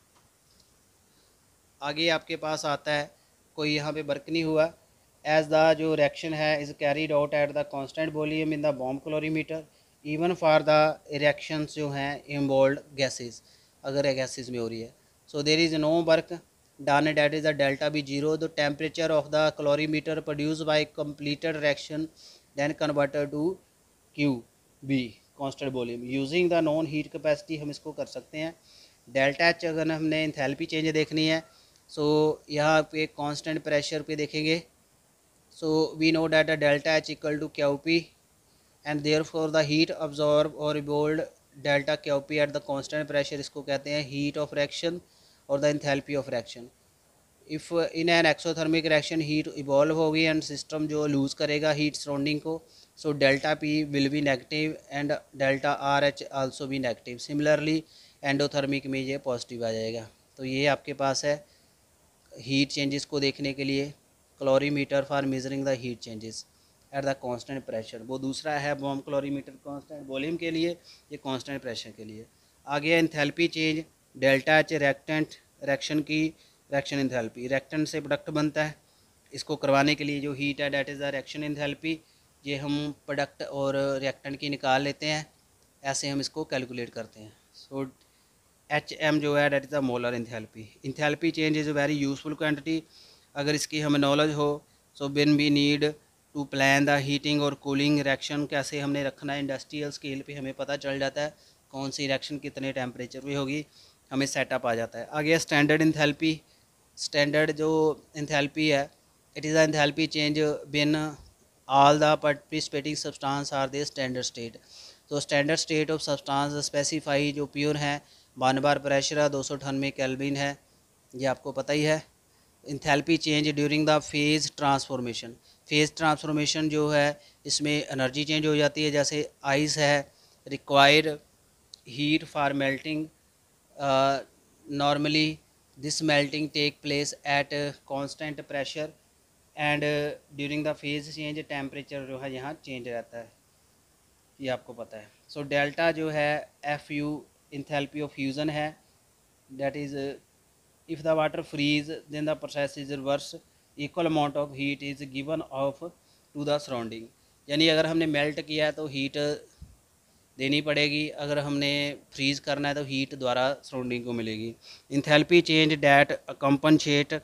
आगे आपके पास आता है कोई यहाँ पे वर्क नहीं हुआ. एज द जो रिएक्शन है is carried out at the constant volume in the bomb calorimeter even for the reactions जो हैं इन्वॉल्व गैसेस, अगर गैसेस में हो रही है. So there is no work done, that is the delta be 0. The temperature of the colorimeter produced by completed reaction then converted to QB constant volume using the known heat capacity. हम इसको कर सकते हैं. डेल्टा एच अगर हमने इंथैल्पी चेंज देखनी है सो यहाँ पे कांस्टेंट प्रेशर पे देखेंगे. So we know that delta H equal to QP and therefore the heat absorb और evolved delta QP at the constant pressure, इसको कहते हैं हीट ऑफ रिएक्शन और the enthalpy of reaction. If in an exothermic reaction heat evolve होगी एंड सिस्टम जो लूज़ करेगा हीट सराउंडिंग को, so delta P will be negative and delta R H also be negative. Similarly endothermic में ये पॉजिटिव आ जाएगा। तो ये आपके पास है हीट चेंजेस को देखने के लिए calorimeter for measuring the heat changes at the constant pressure. वो दूसरा है बॉम क्लोरीमीटर कांस्टेंट वॉल्यूम के लिए, ये कांस्टेंट प्रेशर के लिए। आगे enthalpy change, delta H reactant reaction की रिएक्शन एंथैल्पी, रिएक्टेंट से प्रोडक्ट बनता है, इसको करवाने के लिए जो हीट है that is the reaction enthalpy. ये हम प्रोडक्ट और रिएक्टेंट की निकाल लेते हैं, ऐसे हम इसको कैलकुलेट करते हैं। सो एच एम जो है that is the molar enthalpy. Enthalpy change is a very useful quantity, अगर इसकी हमें नॉलेज हो। So when we need to plan the heating और कूलिंग रिएक्शन कैसे हमने रखना है इंडस्ट्रियल स्केल पे, हमें पता चल जाता है कौन सी रिएक्शन कितने टेम्परेचर पे होगी, हमें सेटअप आ जाता है। आगे स्टैंडर्ड एंथैल्पी, स्टैंडर्ड जो एंथैल्पी है it is the enthalpy change when all the participating substance are they standard state. तो standard state of substance specify जो प्योर हैं, 1 बार प्रेशर है, 298 केल्विन है, ये आपको पता ही है। Enthalpy change during the phase transformation, phase transformation जो है इसमें एनर्जी चेंज हो जाती है। जैसे आइस है, require heat for melting, normally this melting take place at constant pressure and during the phase change temperature जो है यहाँ चेंज रहता है, ये आपको पता है। सो डेल्टा जो है F U enthalpy of fusion है, that is if the water freeze then the process is reverse, equal amount of heat is given off to the surrounding. यानी अगर हमने मेल्ट किया है तो हीट देनी पड़ेगी, अगर हमने फ्रीज़ करना है तो हीट द्वारा सराउंडिंग को मिलेगी। Enthalpy change that compensate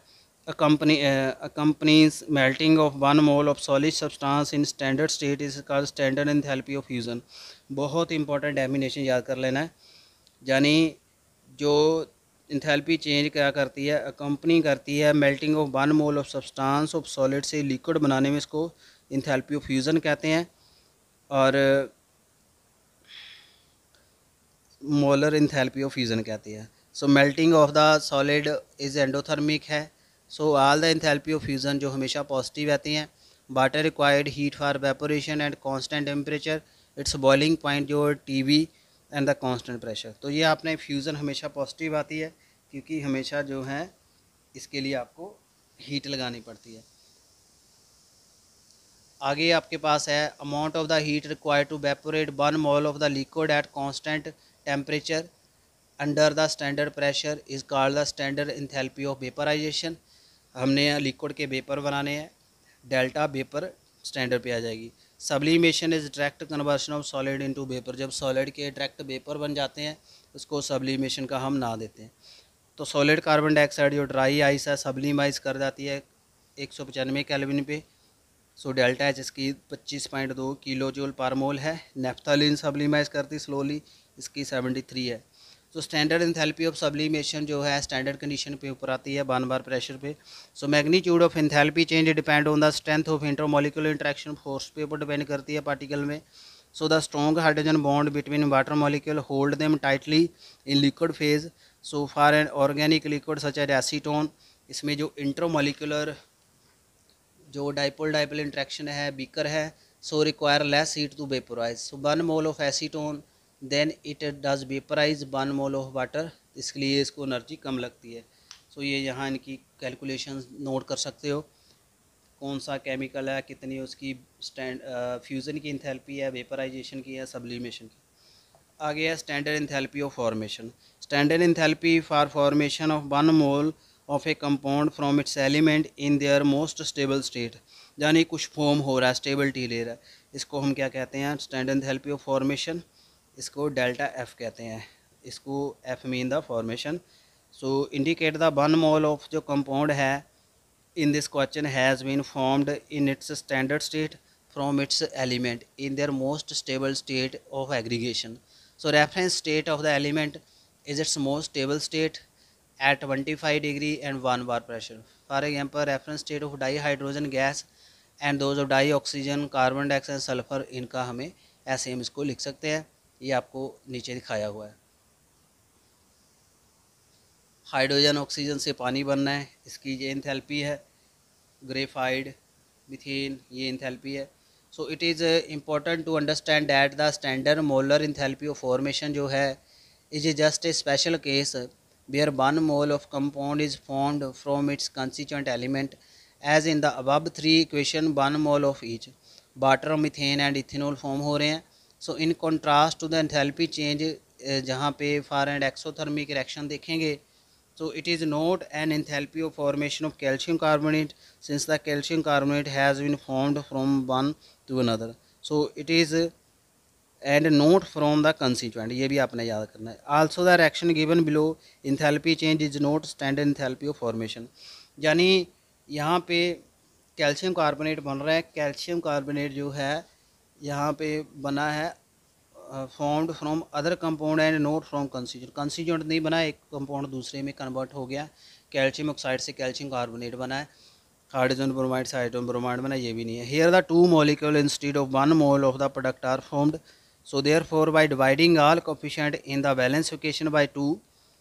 accompanies melting of 1 mole of solid substance in standard state is called standard enthalpy of fusion। बहुत इंपॉर्टेंट डेफिनेशन याद कर लेना है, यानी जो इंथैल्पी चेंज क्या करती है, अकम्पनी करती है melting of 1 mole of substance of solid से लिक्विड बनाने में, इसको इंथैल्पी ऑफ फ्यूज़न कहते हैं। और मोलर इंथैल्पी ऑफ फ्यूज़न कहती है। So melting of the solid is endothermic है। So all the enthalpy of fusion जो हमेशा पॉजिटिव आती हैं। Water required heat for vaporisation and constant temperature, it's boiling point जो TV and the constant pressure. तो ये आपने फ्यूज़न हमेशा पॉजिटिव आती है क्योंकि हमेशा जो है इसके लिए आपको हीट लगानी पड़ती है। आगे आपके पास है amount of the heat required to vaporise 1 mole of the liquid at constant temperature under the standard pressure is called the standard enthalpy of vaporisation. हमने लिक्विड के वेपर बनाने हैं, डेल्टा वेपर स्टैंडर्ड पे आ जाएगी। Sublimation is direct conversion of solid into vapour, जब सॉलिड के डायरेक्ट वेपर बन जाते हैं उसको सब्लिमेशन का हम ना देते हैं। तो सॉलिड कार्बन डाइऑक्साइड जो ड्राई आइस है सब्लिमाइज कर जाती है 195 केल्विन पे। सो डेल्टा एच इसकी 25.2 किलो जूल पर मोल है। नेफ्थलीन सब्लिमाइज करती स्लोली, इसकी 73 है। So standard enthalpy of sublimation जो है स्टैंडर्ड कंडीशन पे ऊपर आती है 1 बार प्रेशर पे। So magnitude of enthalpy change depend on the strength of intermolecular interaction, force पे ऊपर डिपेंड करती है पार्टिकल में। So the strong hydrogen bond between water molecule hold them tightly in liquid phase. So for an organic liquid such as acetone, इसमें जो इंटरमोलिकुलर जो डाइपोल डाइपोल इंट्रैक्शन है बीकर है, so require less heat to vaporise. So 1 mole of acetone then it does vaporise 1 mole of water, इसलिए इसको एनर्जी कम लगती है। सो ये यहाँ इनकी कैलकुलेशन नोट कर सकते हो, कौन सा केमिकल है, कितनी उसकी फ्यूज़न की इंथैल्पी है, वेपराइजेशन की है, सब्लिमेशन की। आगे है standard enthalpy of formation. Standard enthalpy for formation of 1 mole of a compound from its element in their most stable state, यानी कुछ फॉर्म हो रहा है, स्टेबिलिटी ले रहा है, इसको हम क्या कहते हैं, स्टैंडर्ड इंथैल्पी ऑफ फॉर्मेशन, इसको डेल्टा एफ कहते हैं, इसको F mean the formation. So indicate the 1 mole of जो कंपाउंड है in this question has been formed in its standard state from its element in their most stable state of aggregation. So reference state of the element is its most stable state at 25 degree and 1 bar pressure. For example, reference state of dihydrogen gas and those of dioxygen, carbon dioxide, sulfur, इनका हमें ऐसे हम इसको लिख सकते हैं। ये आपको नीचे दिखाया हुआ है। हाइड्रोजन ऑक्सीजन से पानी बनना है, इसकी ये इंथैल्पी है। ग्रेफाइड, मीथेन, ये इंथैल्पी है। So it is important to understand that the standard molar enthalpy of formation जो है is just a special case where 1 mole of compound is formed from its constituent element, as in the above 3 equation 1 mole of each water, methane and ethanol form हो रहे हैं। So in contrast to the enthalpy change, जहाँ पे फार एंड एक्सोथर्मिक रिएक्शन देखेंगे, so it is not an enthalpy of formation of calcium carbonate since the calcium carbonate has been formed from one to another, so it is and not from the constituent, ये भी आपने याद करना है। Also the reaction given below enthalpy change is not standard enthalpy of formation, यानी यहाँ पे कैल्शियम कार्बोनेट बन रहा है। कैल्शियम कार्बोनेट जो है यहाँ पे बना है formed from other compound and not from constituent. Constituent नहीं बना, एक कंपाउंड दूसरे में कन्वर्ट हो गया। कैल्शियम ऑक्साइड से कैल्शियम कार्बोनेट बना है। हाइड्रोजन ब्रोमाइड से हाइड्रोजन ब्रोमाइड बना, ये भी नहीं है। Here the 2 molecule instead of 1 mole of the product are formed, so therefore by dividing all coefficient in the valence equation by 2,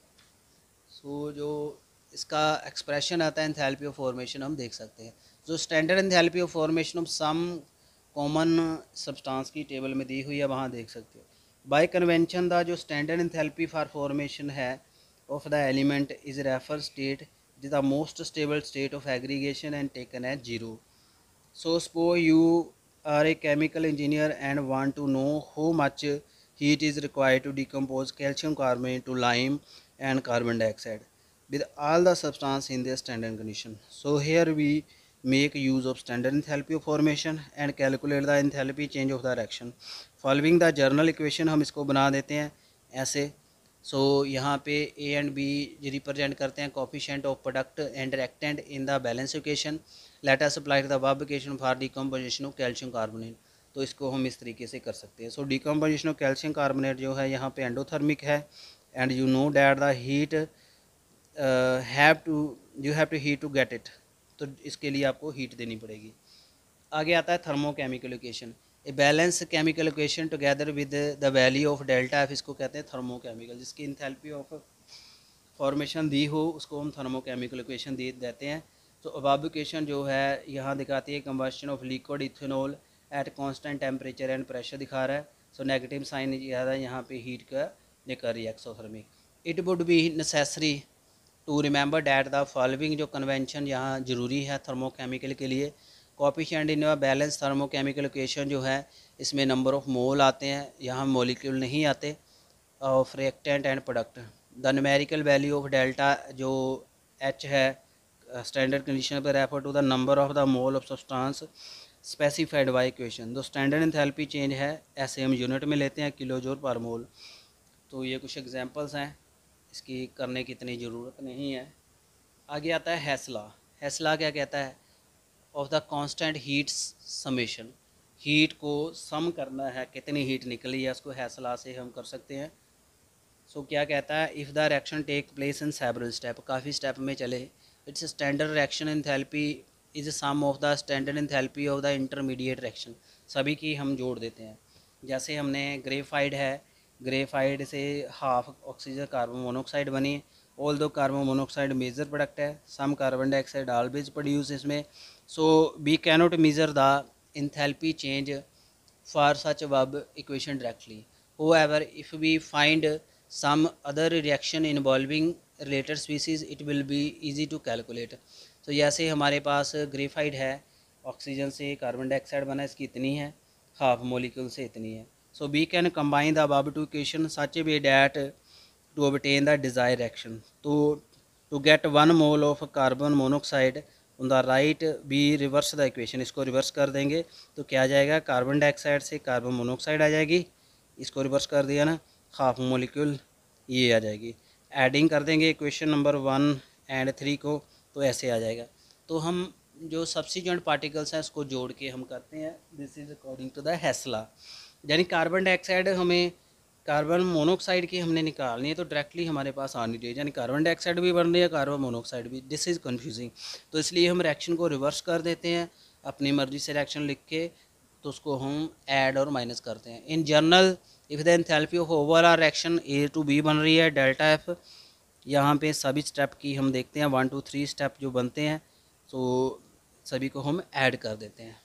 so जो इसका एक्सप्रेशन आता है एंथैल्पी ऑफ फॉर्मेशन हम देख सकते हैं। जो standard enthalpy of formation of some common substance की टेबल में दी हुई है, वहाँ देख सकते हो। बाय कन्वेंशन द जो स्टैंडर्ड एंथैल्पी फॉर फॉर्मेशन है of the element is refer state is the most stable state of aggregation and taken as 0। so suppose you are a chemical engineer and want to know how much heat is required to decompose calcium carbonate to lime and carbon dioxide with all the substance in their standard condition. So here we make use of standard enthalpy of formation and calculate the enthalpy change of the reaction. Following the journal equation हम इसको बना देते हैं ऐसे। सो यहाँ पे ए एंड बी रिप्रेजेंट करते हैं coefficient of product and reactant in the balance equation. Let us apply the above equation for decomposition of calcium carbonate. तो इसको हम इस तरीके से कर सकते हैं। So decomposition of calcium carbonate जो है यहाँ पे एंडोथर्मिक है and you know that the heat you have to heat to get it, तो इसके लिए आपको हीट देनी पड़ेगी। आगे आता है thermochemical equation. A balance chemical equation together with the value of delta F, इसको कहते हैं थर्मोकेमिकल। जिसकी इंथैल्पी ऑफ फॉर्मेशन दी हो उसको हम थर्मोकेमिकल इक्वेशन दे देते हैं। तो अबव इक्वेशन जो है यहाँ दिखाती है combustion of liquid ethanol at constant temperature and pressure दिखा रहा है। सो नेगेटिव साइन ज़्यादा यहाँ पे हीट का निकल रही है exothermic. It would be necessary to remember that the following, जो कन्वेंशन यहाँ ज़रूरी है थर्मोकेमिकल के लिए। Coefficient in balance thermochemical equation जो है इसमें नंबर ऑफ मोल आते हैं, यहाँ मोलिक्यूल नहीं आते, of reactant and product. The numerical value of delta जो एच है स्टैंडर्ड कंडीशन पर refer to the number of the mole of substance specified by equation. तो स्टैंडर्ड एंथैल्पी चेंज है ऐसे हम यूनिट में लेते हैं, किलो जूल पर मोल। तो ये कुछ एग्जांपल्स हैं, इसकी करने की इतनी ज़रूरत नहीं है। आगे आता है हेसला। हेसला क्या कहता है? Of the constant heat summation. Heat को सम करना है, कितनी हीट निकली है उसको हेसला से हम कर सकते हैं। सो क्या कहता है? If the reaction take place in several step, काफ़ी स्टेप में चले, its standard reaction enthalpy is sum of the standard enthalpy of the intermediate reaction. सभी की हम जोड़ देते हैं। जैसे हमने ग्रेफाइड है, ग्रेफाइड से हाफ ऑक्सीजन कार्बन मोनोऑक्साइड बनी। Although carbon monoxide major product है, some carbon dioxide always produce इसमें। So we cannot measure the enthalpy change for such above equation directly. However, if we find some other reaction involving related species, it will be easy to calculate. तो जैसे हमारे पास ग्रेफाइड है, ऑक्सीजन से कार्बन डाइऑक्साइड बना, इसकी इतनी है, हाफ मोलिक्यूल से इतनी है। So we can combine the above two equation such a way that to obtain the desired reaction. To get 1 mole of carbon monoxide on the right भी रिवर्स द इक्वेशन, इसको रिवर्स कर देंगे तो क्या आ जाएगा? कार्बन डाइऑक्साइड से कार्बन मोनोऑक्साइड आ जाएगी, इसको रिवर्स कर दिया ना, हाफ मोलिक्यूल ये आ जाएगी। एडिंग कर देंगे इक्वेशन नंबर 1 एंड 3 को, तो ऐसे आ जाएगा। तो हम जो सब्स्टिट्यूएंट पार्टिकल्स हैं उसको जोड़ के हम करते हैं। This is according to the Hess law. यानी कार्बन डाइऑक्साइड हमें कार्बन मोनोऑक्साइड की हमने निकालनी है तो डायरेक्टली हमारे पास आनी चाहिए, यानी कार्बन डाइऑक्साइड भी बन रही है, कार्बन मोनोऑक्साइड भी। This is confusing. तो इसलिए हम रिएक्शन को रिवर्स कर देते हैं, अपनी मर्जी से रिएक्शन लिख के। तो उसको हम ऐड और माइनस करते हैं। In general if the enthalpy of overall reaction A to B बन रही है डेल्टा एफ, यहाँ पे सभी स्टेप की हम देखते हैं 1 2 3 स्टेप जो बनते हैं, तो सभी को हम ऐड कर देते हैं।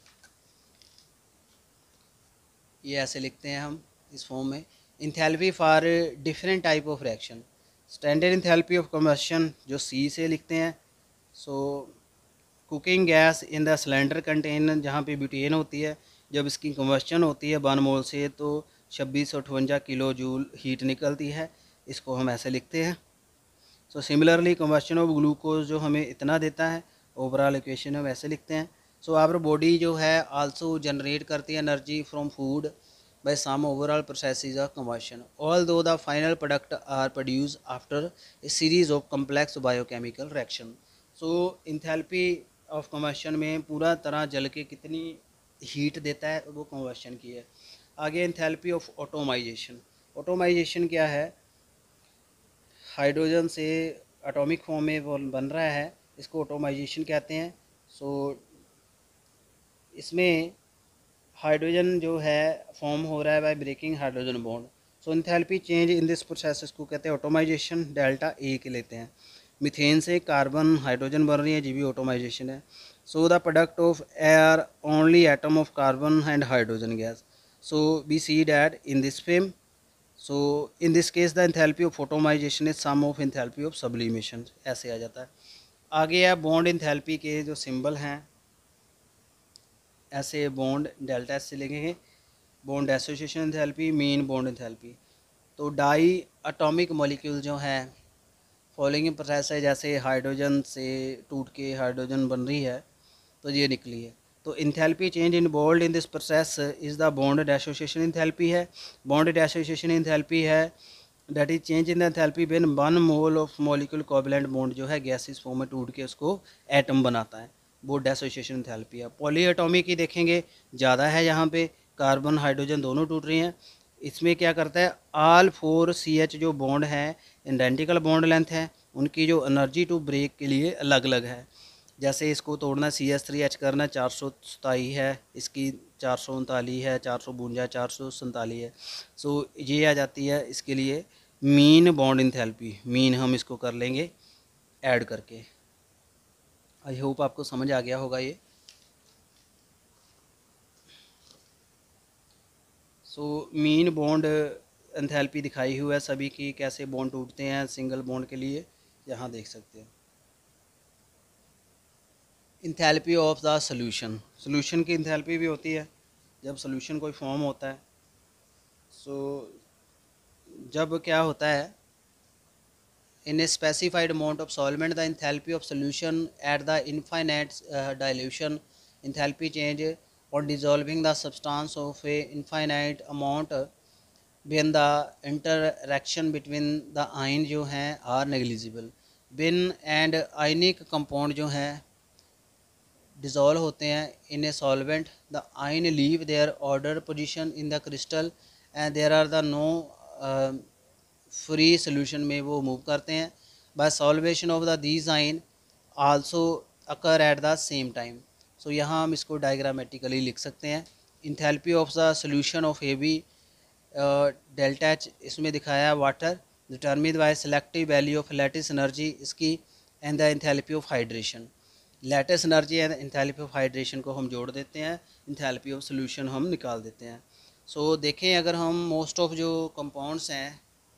ये ऐसे लिखते हैं हम इस फॉर्म में। Enthalpy for different type of reaction, standard enthalpy of combustion जो सी से लिखते हैं। So cooking gas in the cylinder container, जहाँ पे ब्यूटेन होती है, जब इसकी कम्बशन होती है 1 मोल से तो 2658 किलो जूल हीट निकलती है, इसको हम ऐसे लिखते हैं। So similarly combustion of glucose जो हमें इतना देता है, ओवरऑल इक्वेशन हम ऐसे लिखते हैं। सो आवर बॉडी जो है आल्सो जनरेट करती है energy from food by some overall processes of combustion, although the final product are produced after a series of complex biochemical reaction. So enthalpy of combustion में पूरा तरह जल के कितनी हीट देता है वो combustion की है। आगे enthalpy of atomization, atomization क्या है, हाइड्रोजन से एटॉमिक फॉर्म में बन रहा है, इसको atomization कहते हैं। सो इसमें हाइड्रोजन जो है फॉर्म हो रहा है by breaking hydrogen bond. So enthalpy change in this process को कहते हैं ऑटोमाइजेशन, डेल्टा ए के लेते हैं। मीथेन से कार्बन हाइड्रोजन बन रही है, जी भी ऑटोमाइजेशन है। So the product of are only atom of carbon and hydrogen gas, so we see that in this frame. So in this case the enthalpy of atomisation is sum of enthalpy of sublimation, ऐसे आ जाता है। आगे है बॉन्ड एंथैल्पी के जो सिंबल हैं, ऐसे बॉन्ड डेल्टा एस से लिखेंगे, bond association enthalpy, mean bond enthalpy. तो डाई एटॉमिक मॉलिक्यूल जो है फॉलोइंग प्रोसेस है, जैसे हाइड्रोजन से टूट के हाइड्रोजन बन रही है तो ये निकली है। तो enthalpy change involved in this process is the bond association enthalpy है। बॉन्ड एसोसिएशन एंथैल्पी है that is change in the enthalpy when 1 mole of molecule covalent bond जो है गैसेस फॉर्म में टूट के उसको एटम बनाता है, वो डेसोसिएशन एंथैल्पी है। पॉली एटॉमिक की देखेंगे ज़्यादा है, यहाँ पे कार्बन हाइड्रोजन दोनों टूट रही हैं। इसमें क्या करता है, ऑल 4 CH जो बॉन्ड है आइडेंटिकल बॉन्ड लेंथ है, उनकी जो एनर्जी टू ब्रेक के लिए अलग अलग है। जैसे इसको तोड़ना CH3H करना 427 है, इसकी 439 है, 452 447 है। सो ये आ जाती है इसके लिए मीन बॉन्ड एंथैल्पी। मीन हम इसको कर लेंगे ऐड करके। आई होप आपको समझ आ गया होगा ये। सो मीन बॉन्ड एंथैल्पी दिखाई हुआ है सभी की, कैसे बॉन्ड टूटते हैं सिंगल बॉन्ड के लिए, यहाँ देख सकते हैं। Enthalpy of the solution, solution की इंथैल्पी भी होती है जब सॉल्यूशन कोई फॉर्म होता है। सो जब क्या होता है, in a specified amount of solvent the enthalpy of solution at the infinite dilution enthalpy change on dissolving the substance of a infinite amount when the interaction between the ion जो हैं are negligible, when and ionic compound जो हैं dissolve होते हैं in a solvent, the ion leave their order position in the crystal and there are the no free solution में वो मूव करते हैं। By solvation of the these ion also occur at the same time. सो यहाँ हम इसको डायग्रामेटिकली लिख सकते हैं। Enthalpy of the solution of heavy delta H इसमें दिखाया है water, determined by selective value of lattice energy इसकी and the enthalpy of hydration. Lattice energy and enthalpy of hydration को हम जोड़ देते हैं, इंथैल्पी ऑफ सोल्यूशन हम निकाल देते हैं। सो देखें अगर हम मोस्ट ऑफ जो कंपाउंड्स हैं,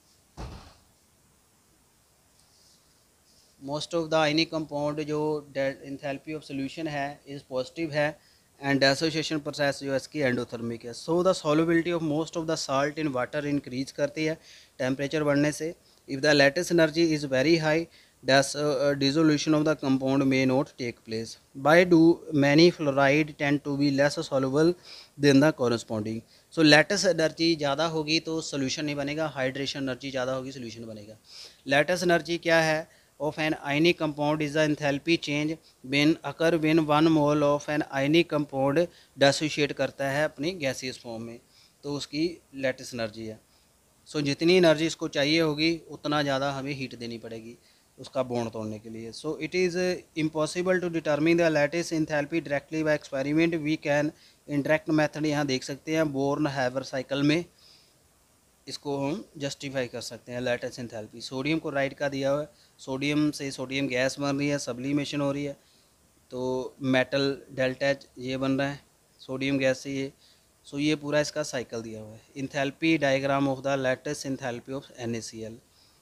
most of the ionic compound जो इंथैल्पी ऑफ सोल्यूशन है इज़ पॉजिटिव है एंड एसोसिएशन प्रोसेस जो है इसकी एंडोथर्मिक है। So the solubility of most of the salt in water increase करती है टेम्परेचर बढ़ने से। If the lattice energy is very high dissolution of the compound may not take place by do many fluoride tend to be less soluble then the corresponding. So lattice energy ज़्यादा होगी तो सोल्यूशन नहीं बनेगा, हाइड्रेशन एनर्जी ज़्यादा होगी सोल्यूशन बनेगा। लैटिस एनर्जी क्या है of an ionic compound is the enthalpy change when occur when 1 mole of an ionic compound dissociate करता है अपनी गैसियस फॉर्म में, तो उसकी लैटिस एनर्जी है। सो जितनी एनर्जी इसको चाहिए होगी उतना ज़्यादा हमें हीट देनी पड़ेगी उसका बॉन्ड तोड़ने के लिए। So it is impossible to determine the lattice enthalpy directly by experiment, we can interact method यहाँ देख सकते हैं, बोर्न हैवर साइकिल में इसको हम जस्टिफाई कर सकते हैं। लेटेस्ट एंथैल्पी सोडियम क्लोराइड का दिया हुआ है, सोडियम से सोडियम गैस बन रही है, सब्लिमेशन हो रही है, तो मेटल डेल्टा एच ये बन रहा है सोडियम गैस से ये। सो ये पूरा इसका साइकिल दिया हुआ है। Enthalpy diagram of the latest enthalpy of NaCl,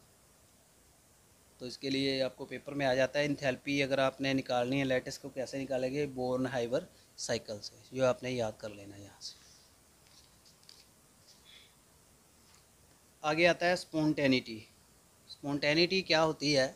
तो इसके लिए आपको पेपर में आ जाता है। इंथैल्पी अगर आपने निकालनी है लेटेस्ट को कैसे निकालेंगे, बोर्न हाइवर साइकिल से, जो आपने याद कर लेना है यहाँ से। आगे आता है स्पॉन्टेनिटी। स्पॉन्टेनिटी क्या होती है?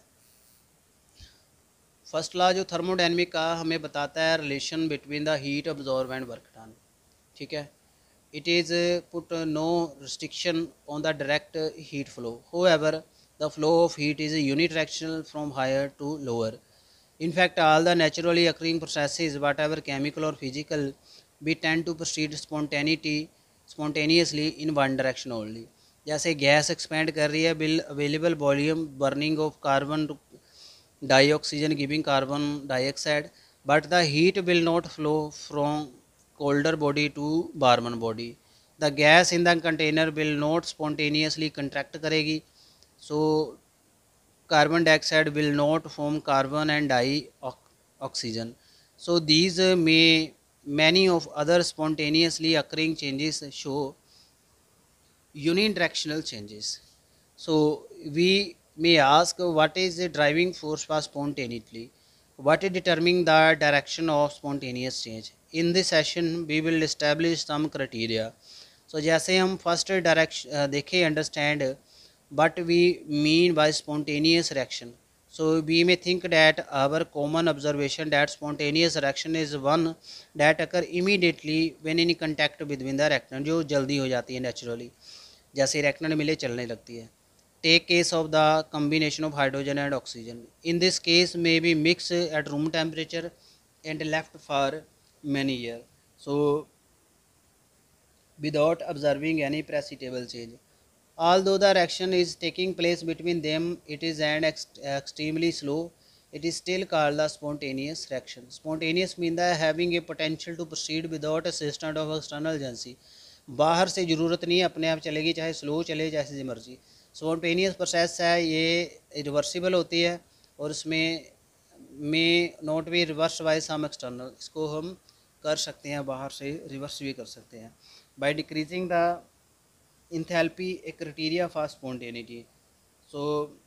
फर्स्ट लॉ जो थर्मोडायनेमिक का हमें बताता है relation between the heat absorb and work done, ठीक है। It is put no restriction on the direct heat flow, however the flow of heat is unidirectional from higher to lower. In fact, all the naturally occurring processes, whatever chemical or physical, we tend to proceed spontaneously in one direction only. जैसे गैस एक्सपेंड कर रही है, bill available volume burning of carbon dioxygen giving carbon dioxide, but the heat will not flow from colder body to warmer body. The gas in the container will not spontaneously contract करेगी, so carbon dioxide will not form carbon and oxygen. So these may many of other spontaneously occurring changes show unidirectional changes. So we may ask, what is the driving force for spontaneity? What is determining the direction of spontaneous change? In this session we will establish some criteria. So जैसे हम फर्स्ट डायरेक्शन देखें, understand what we mean by spontaneous reaction. So we may think that our common observation that spontaneous reaction is one that occur immediately when in contact between the reactant, जो जल्दी हो जाती है नेचुरली, जैसे रिएक्टेंट मिले चलने लगती है। Take case of the combination of hydrogen and oxygen. In this case may be mixed at room temperature and left for many years, so without observing any perceptible change. Although the reaction is taking place between them, it is an extremely slow. It is still called the spontaneous reaction. Spontaneous means the having a potential to proceed without assistance of external agency. बाहर से ज़रूरत नहीं, अपने आप चलेगी, चाहे स्लो चले जैसे मर्जी। स्पॉन्टेनियस प्रोसेस है, ये रिवर्सिबल होती है और इसमें में not be reverse by some external, इसको हम कर सकते हैं, बाहर से रिवर्स भी कर सकते हैं। By decreasing the enthalpy, a criteria for spontaneity. So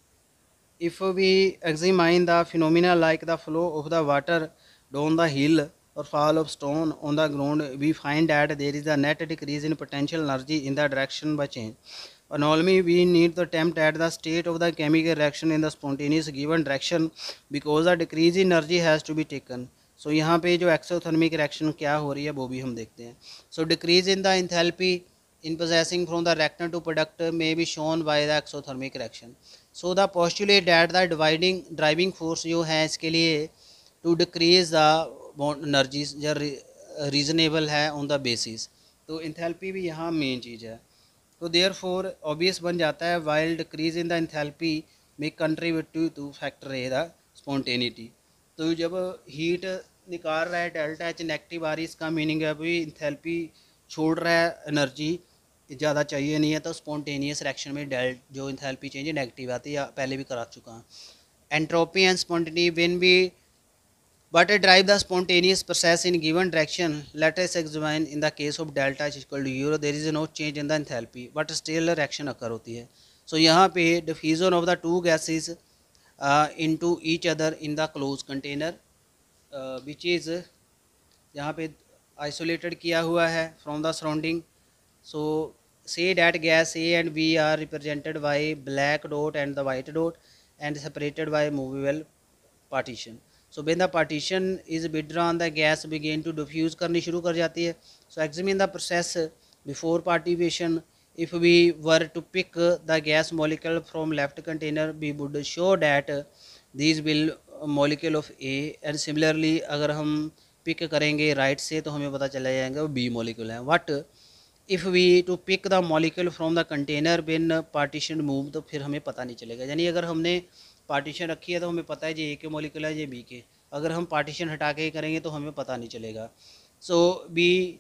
if we examine the phenomena like the flow of the water down the hill or fall of stone on the ground, we find that there is a net decrease in potential energy in the direction by change. Normally we need to attempt at the state of the chemical reaction in the spontaneous given direction because the decrease in energy has to be taken. So यहाँ पे जो एक्सोथर्मिक रिएक्शन क्या हो रही है वो भी हम देखते हैं। So decrease in the enthalpy in possessing from the reactant to product may be shown by the exothermic reaction. So the postulate that the driving force जो है इसके लिए to decrease the bond energies जो reasonable है on the basis, तो enthalpy भी यहाँ मेन चीज़ है। तो therefore obvious बन जाता है while decrease in the enthalpy may contribute to factor A the spontaneity। तो जब हीट निकाल रहा है डेल्टा एच नेगेटिव आ रही, इसका मीनिंग है भाई इंथैल्पी छोड़ रहा है, एनर्जी ज़्यादा चाहिए नहीं है, तो स्पॉन्टेनियस रिएक्शन में जो इंथैल्पी चेंज नेगेटिव आती है, पहले भी करा चुका हूँ। Entropy and spontaneity when we but drive the spontaneous process in given direction, let us examine in the case of delta H equal to 0 there is no change in the enthalpy but still reaction occur होती है। सो यहाँ पे diffusion of the two gases into each other in the close container which is यहाँ पे आइसोलेटेड किया हुआ है from the surrounding. So say that gas A and B are represented by black dot and the white dot and separated by movable partition. So when the partition is withdrawn, the gas begin to diffuse करनी शुरू कर जाती है। So examine the process before partition. If we were to pick the gas molecule from left container, we would show that these will molecule of A, and similarly अगर हम पिक करेंगे राइट से तो हमें पता चला जाएगा वो B molecule है। What if we to pick the molecule from the container bin partition move, तो फिर हमें पता नहीं चलेगा। यानी अगर हमने पार्टीशन रखी है तो हमें पता है ये ए के मॉलिक्यूल है, ये बी के, अगर हम पार्टीशन हटा के करेंगे तो हमें पता नहीं चलेगा। So we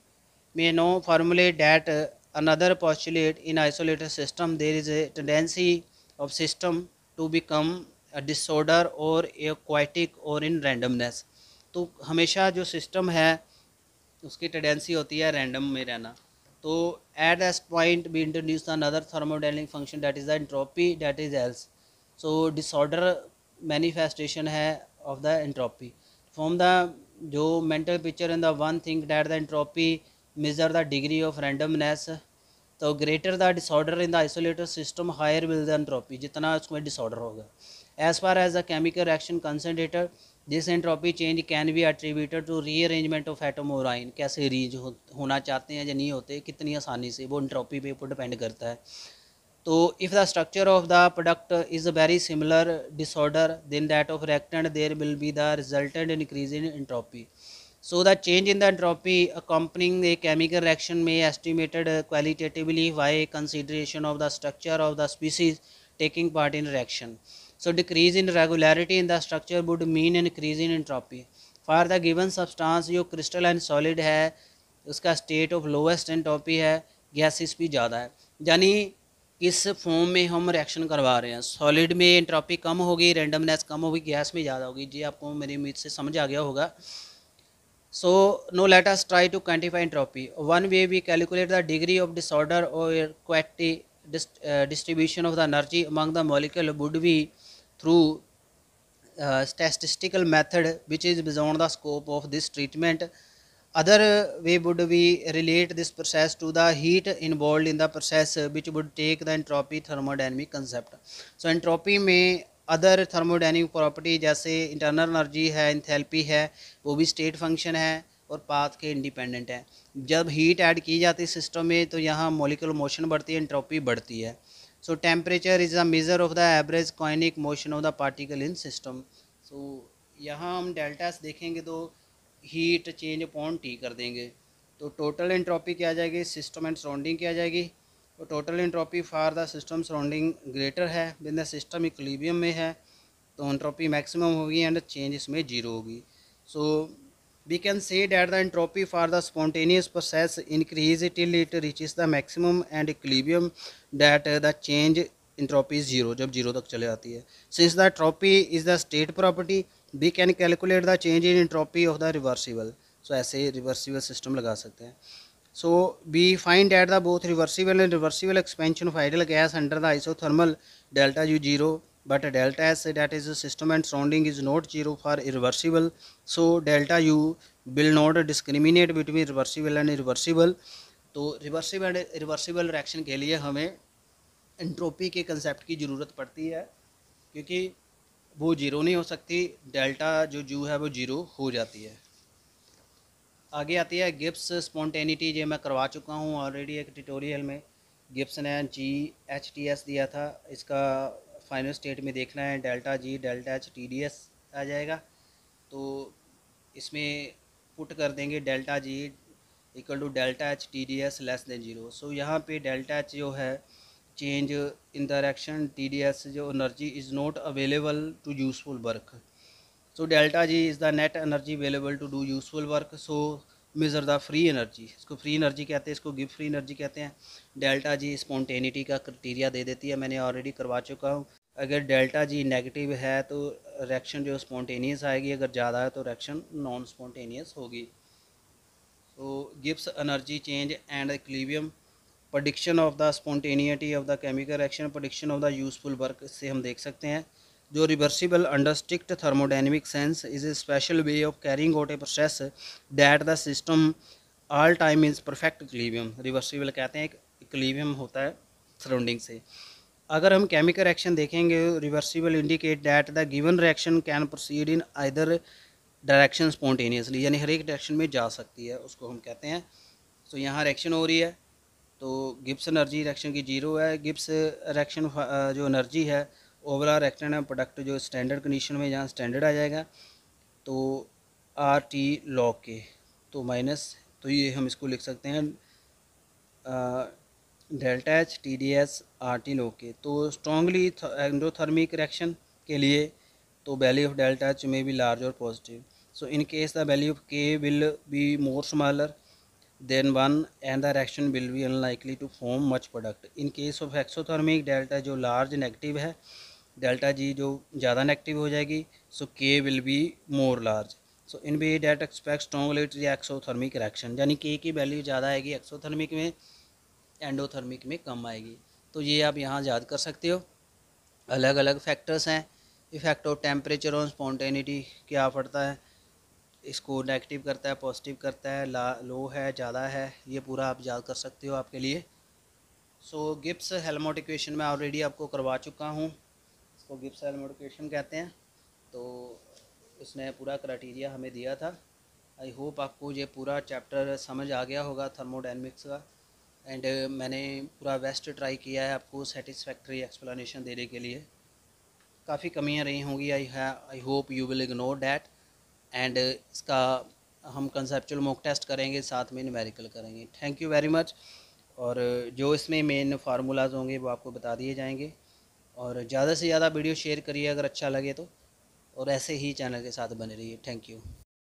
may now formulate that another postulate in isolated system there is a tendency of system to become a disorder or aquatic or in randomness. तो हमेशा जो सिस्टम है उसकी टेंडेंसी होती है रैंडम में रहना. तो at that point we introduce another thermodynamic function that is the entropy that is else. So disorder manifestation है of the entropy from the जो mental picture in the one think that the entropy measure the degree of randomness. तो greater the disorder in the isolated system higher will the entropy, जितना उसमें डिसऑर्डर होगा. As far as the chemical reaction concentrated this entropy change can be attributed to rearrangement of atom और आयन. कैसे रीज होना चाहते हैं या नहीं होते, कितनी आसानी से, वो एंट्रोपी पे ऊपर डिपेंड करता है. तो if the structure of the product is very similar disorder then that of reactant there will be the resultant increase in entropy. So the change in the entropy accompanying a chemical reaction may estimated qualitatively by consideration of the structure of the species taking part in reaction. So decrease in regularity in the structure would mean increase in entropy. For the given substance जो crystalline solid है उसका state of lowest entropy है, gases भी ज़्यादा है. यानी किस फॉर्म में हम रिएक्शन करवा रहे हैं, सॉलिड में एंट्रोपी कम होगी, रैंडमनेस कम होगी, गैस में ज़्यादा होगी. जी आपको मेरी उम्मीद से समझ आ गया होगा. So now let us try to quantify entropy. One way we calculate the degree of disorder or quantity distribution of the energy among the molecule would be through statistical method which is beyond the scope of this treatment. Other way would be relate this process to the heat involved in the process which would take the entropy thermodynamic concept. So entropy में अदर थर्मोडायनिक प्रॉपर्टी जैसे इंटरनल एनर्जी है, इंथैल्पी है, वो भी स्टेट फंक्शन है और पाथ के इंडिपेंडेंट है. जब हीट ऐड की जाती है सिस्टम में तो यहाँ मॉलिक्यूलर मोशन बढ़ती है, एंट्रोपी बढ़ती है. So temperature is a measure of the average kinetic motion of the particle in system. So यहाँ हम डेल्टा एस देखेंगे तो हीट चेंज अपॉन टी कर देंगे तो टोटल एंट्रोपी क्या आ जाएगी, सिस्टम एंड सराउंडिंग क्या आ जाएगी. तो total entropy for the system surrounding greater है, विद द सिस्टम इक्विलिब्रियम में है तो एंट्रोपी मैक्सिमम होगी एंड चेंज इसमें जीरो होगी. So we can say that the entropy for the spontaneous process increase till it reaches the maximum and equilibrium that the change entropy is zero, जब जीरो तक चले जाती है. Since the entropy is the state property we can calculate the change in entropy of the reversible. So ऐसे रिवर्सिबल सिस्टम लगा सकते हैं. So we find that the both reversible and reversible expansion of ideal gas under the isothermal delta U 0, but delta S that is the system and surrounding is not 0 for irreversible. So delta U will not discriminate between reversible and irreversible. तो रिवर्सिबल एंड रिवर्सिबल रिएक्शन के लिए हमें एंट्रोपी के कंसेप्ट की ज़रूरत पड़ती है क्योंकि वो जीरो नहीं हो सकती, डेल्टा जो यू है वो जीरो हो जाती है. आगे आती है गिब्स स्पॉन्टेनिटी. ये मैं करवा चुका हूँ ऑलरेडी एक ट्यूटोरियल में. गिब्स ने GHTS दिया था, इसका फाइनल स्टेट में देखना है delta G delta H TdS आ जाएगा. तो इसमें पुट कर देंगे delta G equal to delta H TdS less than zero. So यहाँ पे डेल्टा H जो है change in the reaction, TdS जो energy is not available to useful work. So delta G is the net energy available to do useful work. So measure the free energy. इसको free energy कहते हैं, इसको give free energy कहते हैं. डेल्टा G स्पॉन्टेनिटी का क्राइटेरिया दे देती है, मैंने ऑलरेडी करवा चुका हूँ. अगर डेल्टा G नेगेटिव है तो रिएक्शन जो स्पॉन्टेनियस आएगी, अगर ज़्यादा है तो रिएक्शन नॉन स्पॉन्टेनियस होगी. So gives energy change and equilibrium. prediction of the spontaneity of the chemical reaction, prediction of the useful work, इससे हम देख सकते हैं. जो reversible under strict thermodynamic sense is a special way of carrying out a process that the system all time is perfect equilibrium. Reversible कहते हैं एक इक्विलिब्रियम होता है सराउंडिंग से. अगर हम केमिकल रिएक्शन देखेंगे reversible indicate that the given reaction can proceed in either direction spontaneously, यानी हर एक डायरेक्शन में जा सकती है, उसको हम कहते हैं. सो यहाँ रिएक्शन हो रही है तो गिब्स एनर्जी रिएक्शन की जीरो है. गिब्स रिएक्शन जो एनर्जी है ओवरऑल रिएक्टेंट है प्रोडक्ट जो स्टैंडर्ड कंडीशन में जहाँ स्टैंडर्ड आ जाएगा तो RT लॉग के तो माइनस, तो ये हम इसको लिख सकते हैं delta H TdS RT log K. तो स्ट्रॉन्गली एंडोथर्मिक रिएक्शन के लिए तो वैल्यू ऑफ डेल्टा H में भी लार्ज और positive. So in case the value of K will be more smaller then one and the reaction will be unlikely to form much product. In case of exothermic, delta जो large negative है, delta G जो ज़्यादा नेगेटिव हो जाएगी, so K will be more large. So in way that expects strongly to the exothermic reaction, यानी K की वैल्यू ज़्यादा आएगी एक्सोथर्मिक में, एंडोथर्मिक में कम आएगी. तो ये आप यहाँ याद कर सकते हो. अलग अलग फैक्टर्स हैं. Effect of temperature on spontaneity क्या पड़ता है, इसको नेगेटिव करता है, पॉजिटिव करता है, लो है, ज़्यादा है, ये पूरा आप याद कर सकते हो आपके लिए. सो गिब्स हेल्महोल्ट्ज इक्वेशन मैं ऑलरेडी आपको करवा चुका हूँ. इसको गिब्स हेल्महोल्ट्ज इक्वेशन कहते हैं. तो इसने पूरा क्राइटेरिया हमें दिया था. आई होप आपको ये पूरा चैप्टर समझ आ गया होगा थर्मोडायनेमिक्स का. एंड मैंने पूरा बेस्ट ट्राई किया है आपको सेटिस्फैक्ट्री एक्सप्लेनेशन देने के लिए. काफ़ी कमियां रही होंगी. I hope you will ignore that. And इसका हम कंसेप्चुअल मॉक टेस्ट करेंगे, साथ में न्यूमेरिकल करेंगे. Thank you very much. और जो इसमें मेन फार्मूलाज होंगे वो आपको बता दिए जाएंगे. और ज़्यादा से ज़्यादा वीडियो शेयर करिए अगर अच्छा लगे तो, और ऐसे ही चैनल के साथ बने रहिए. Thank you.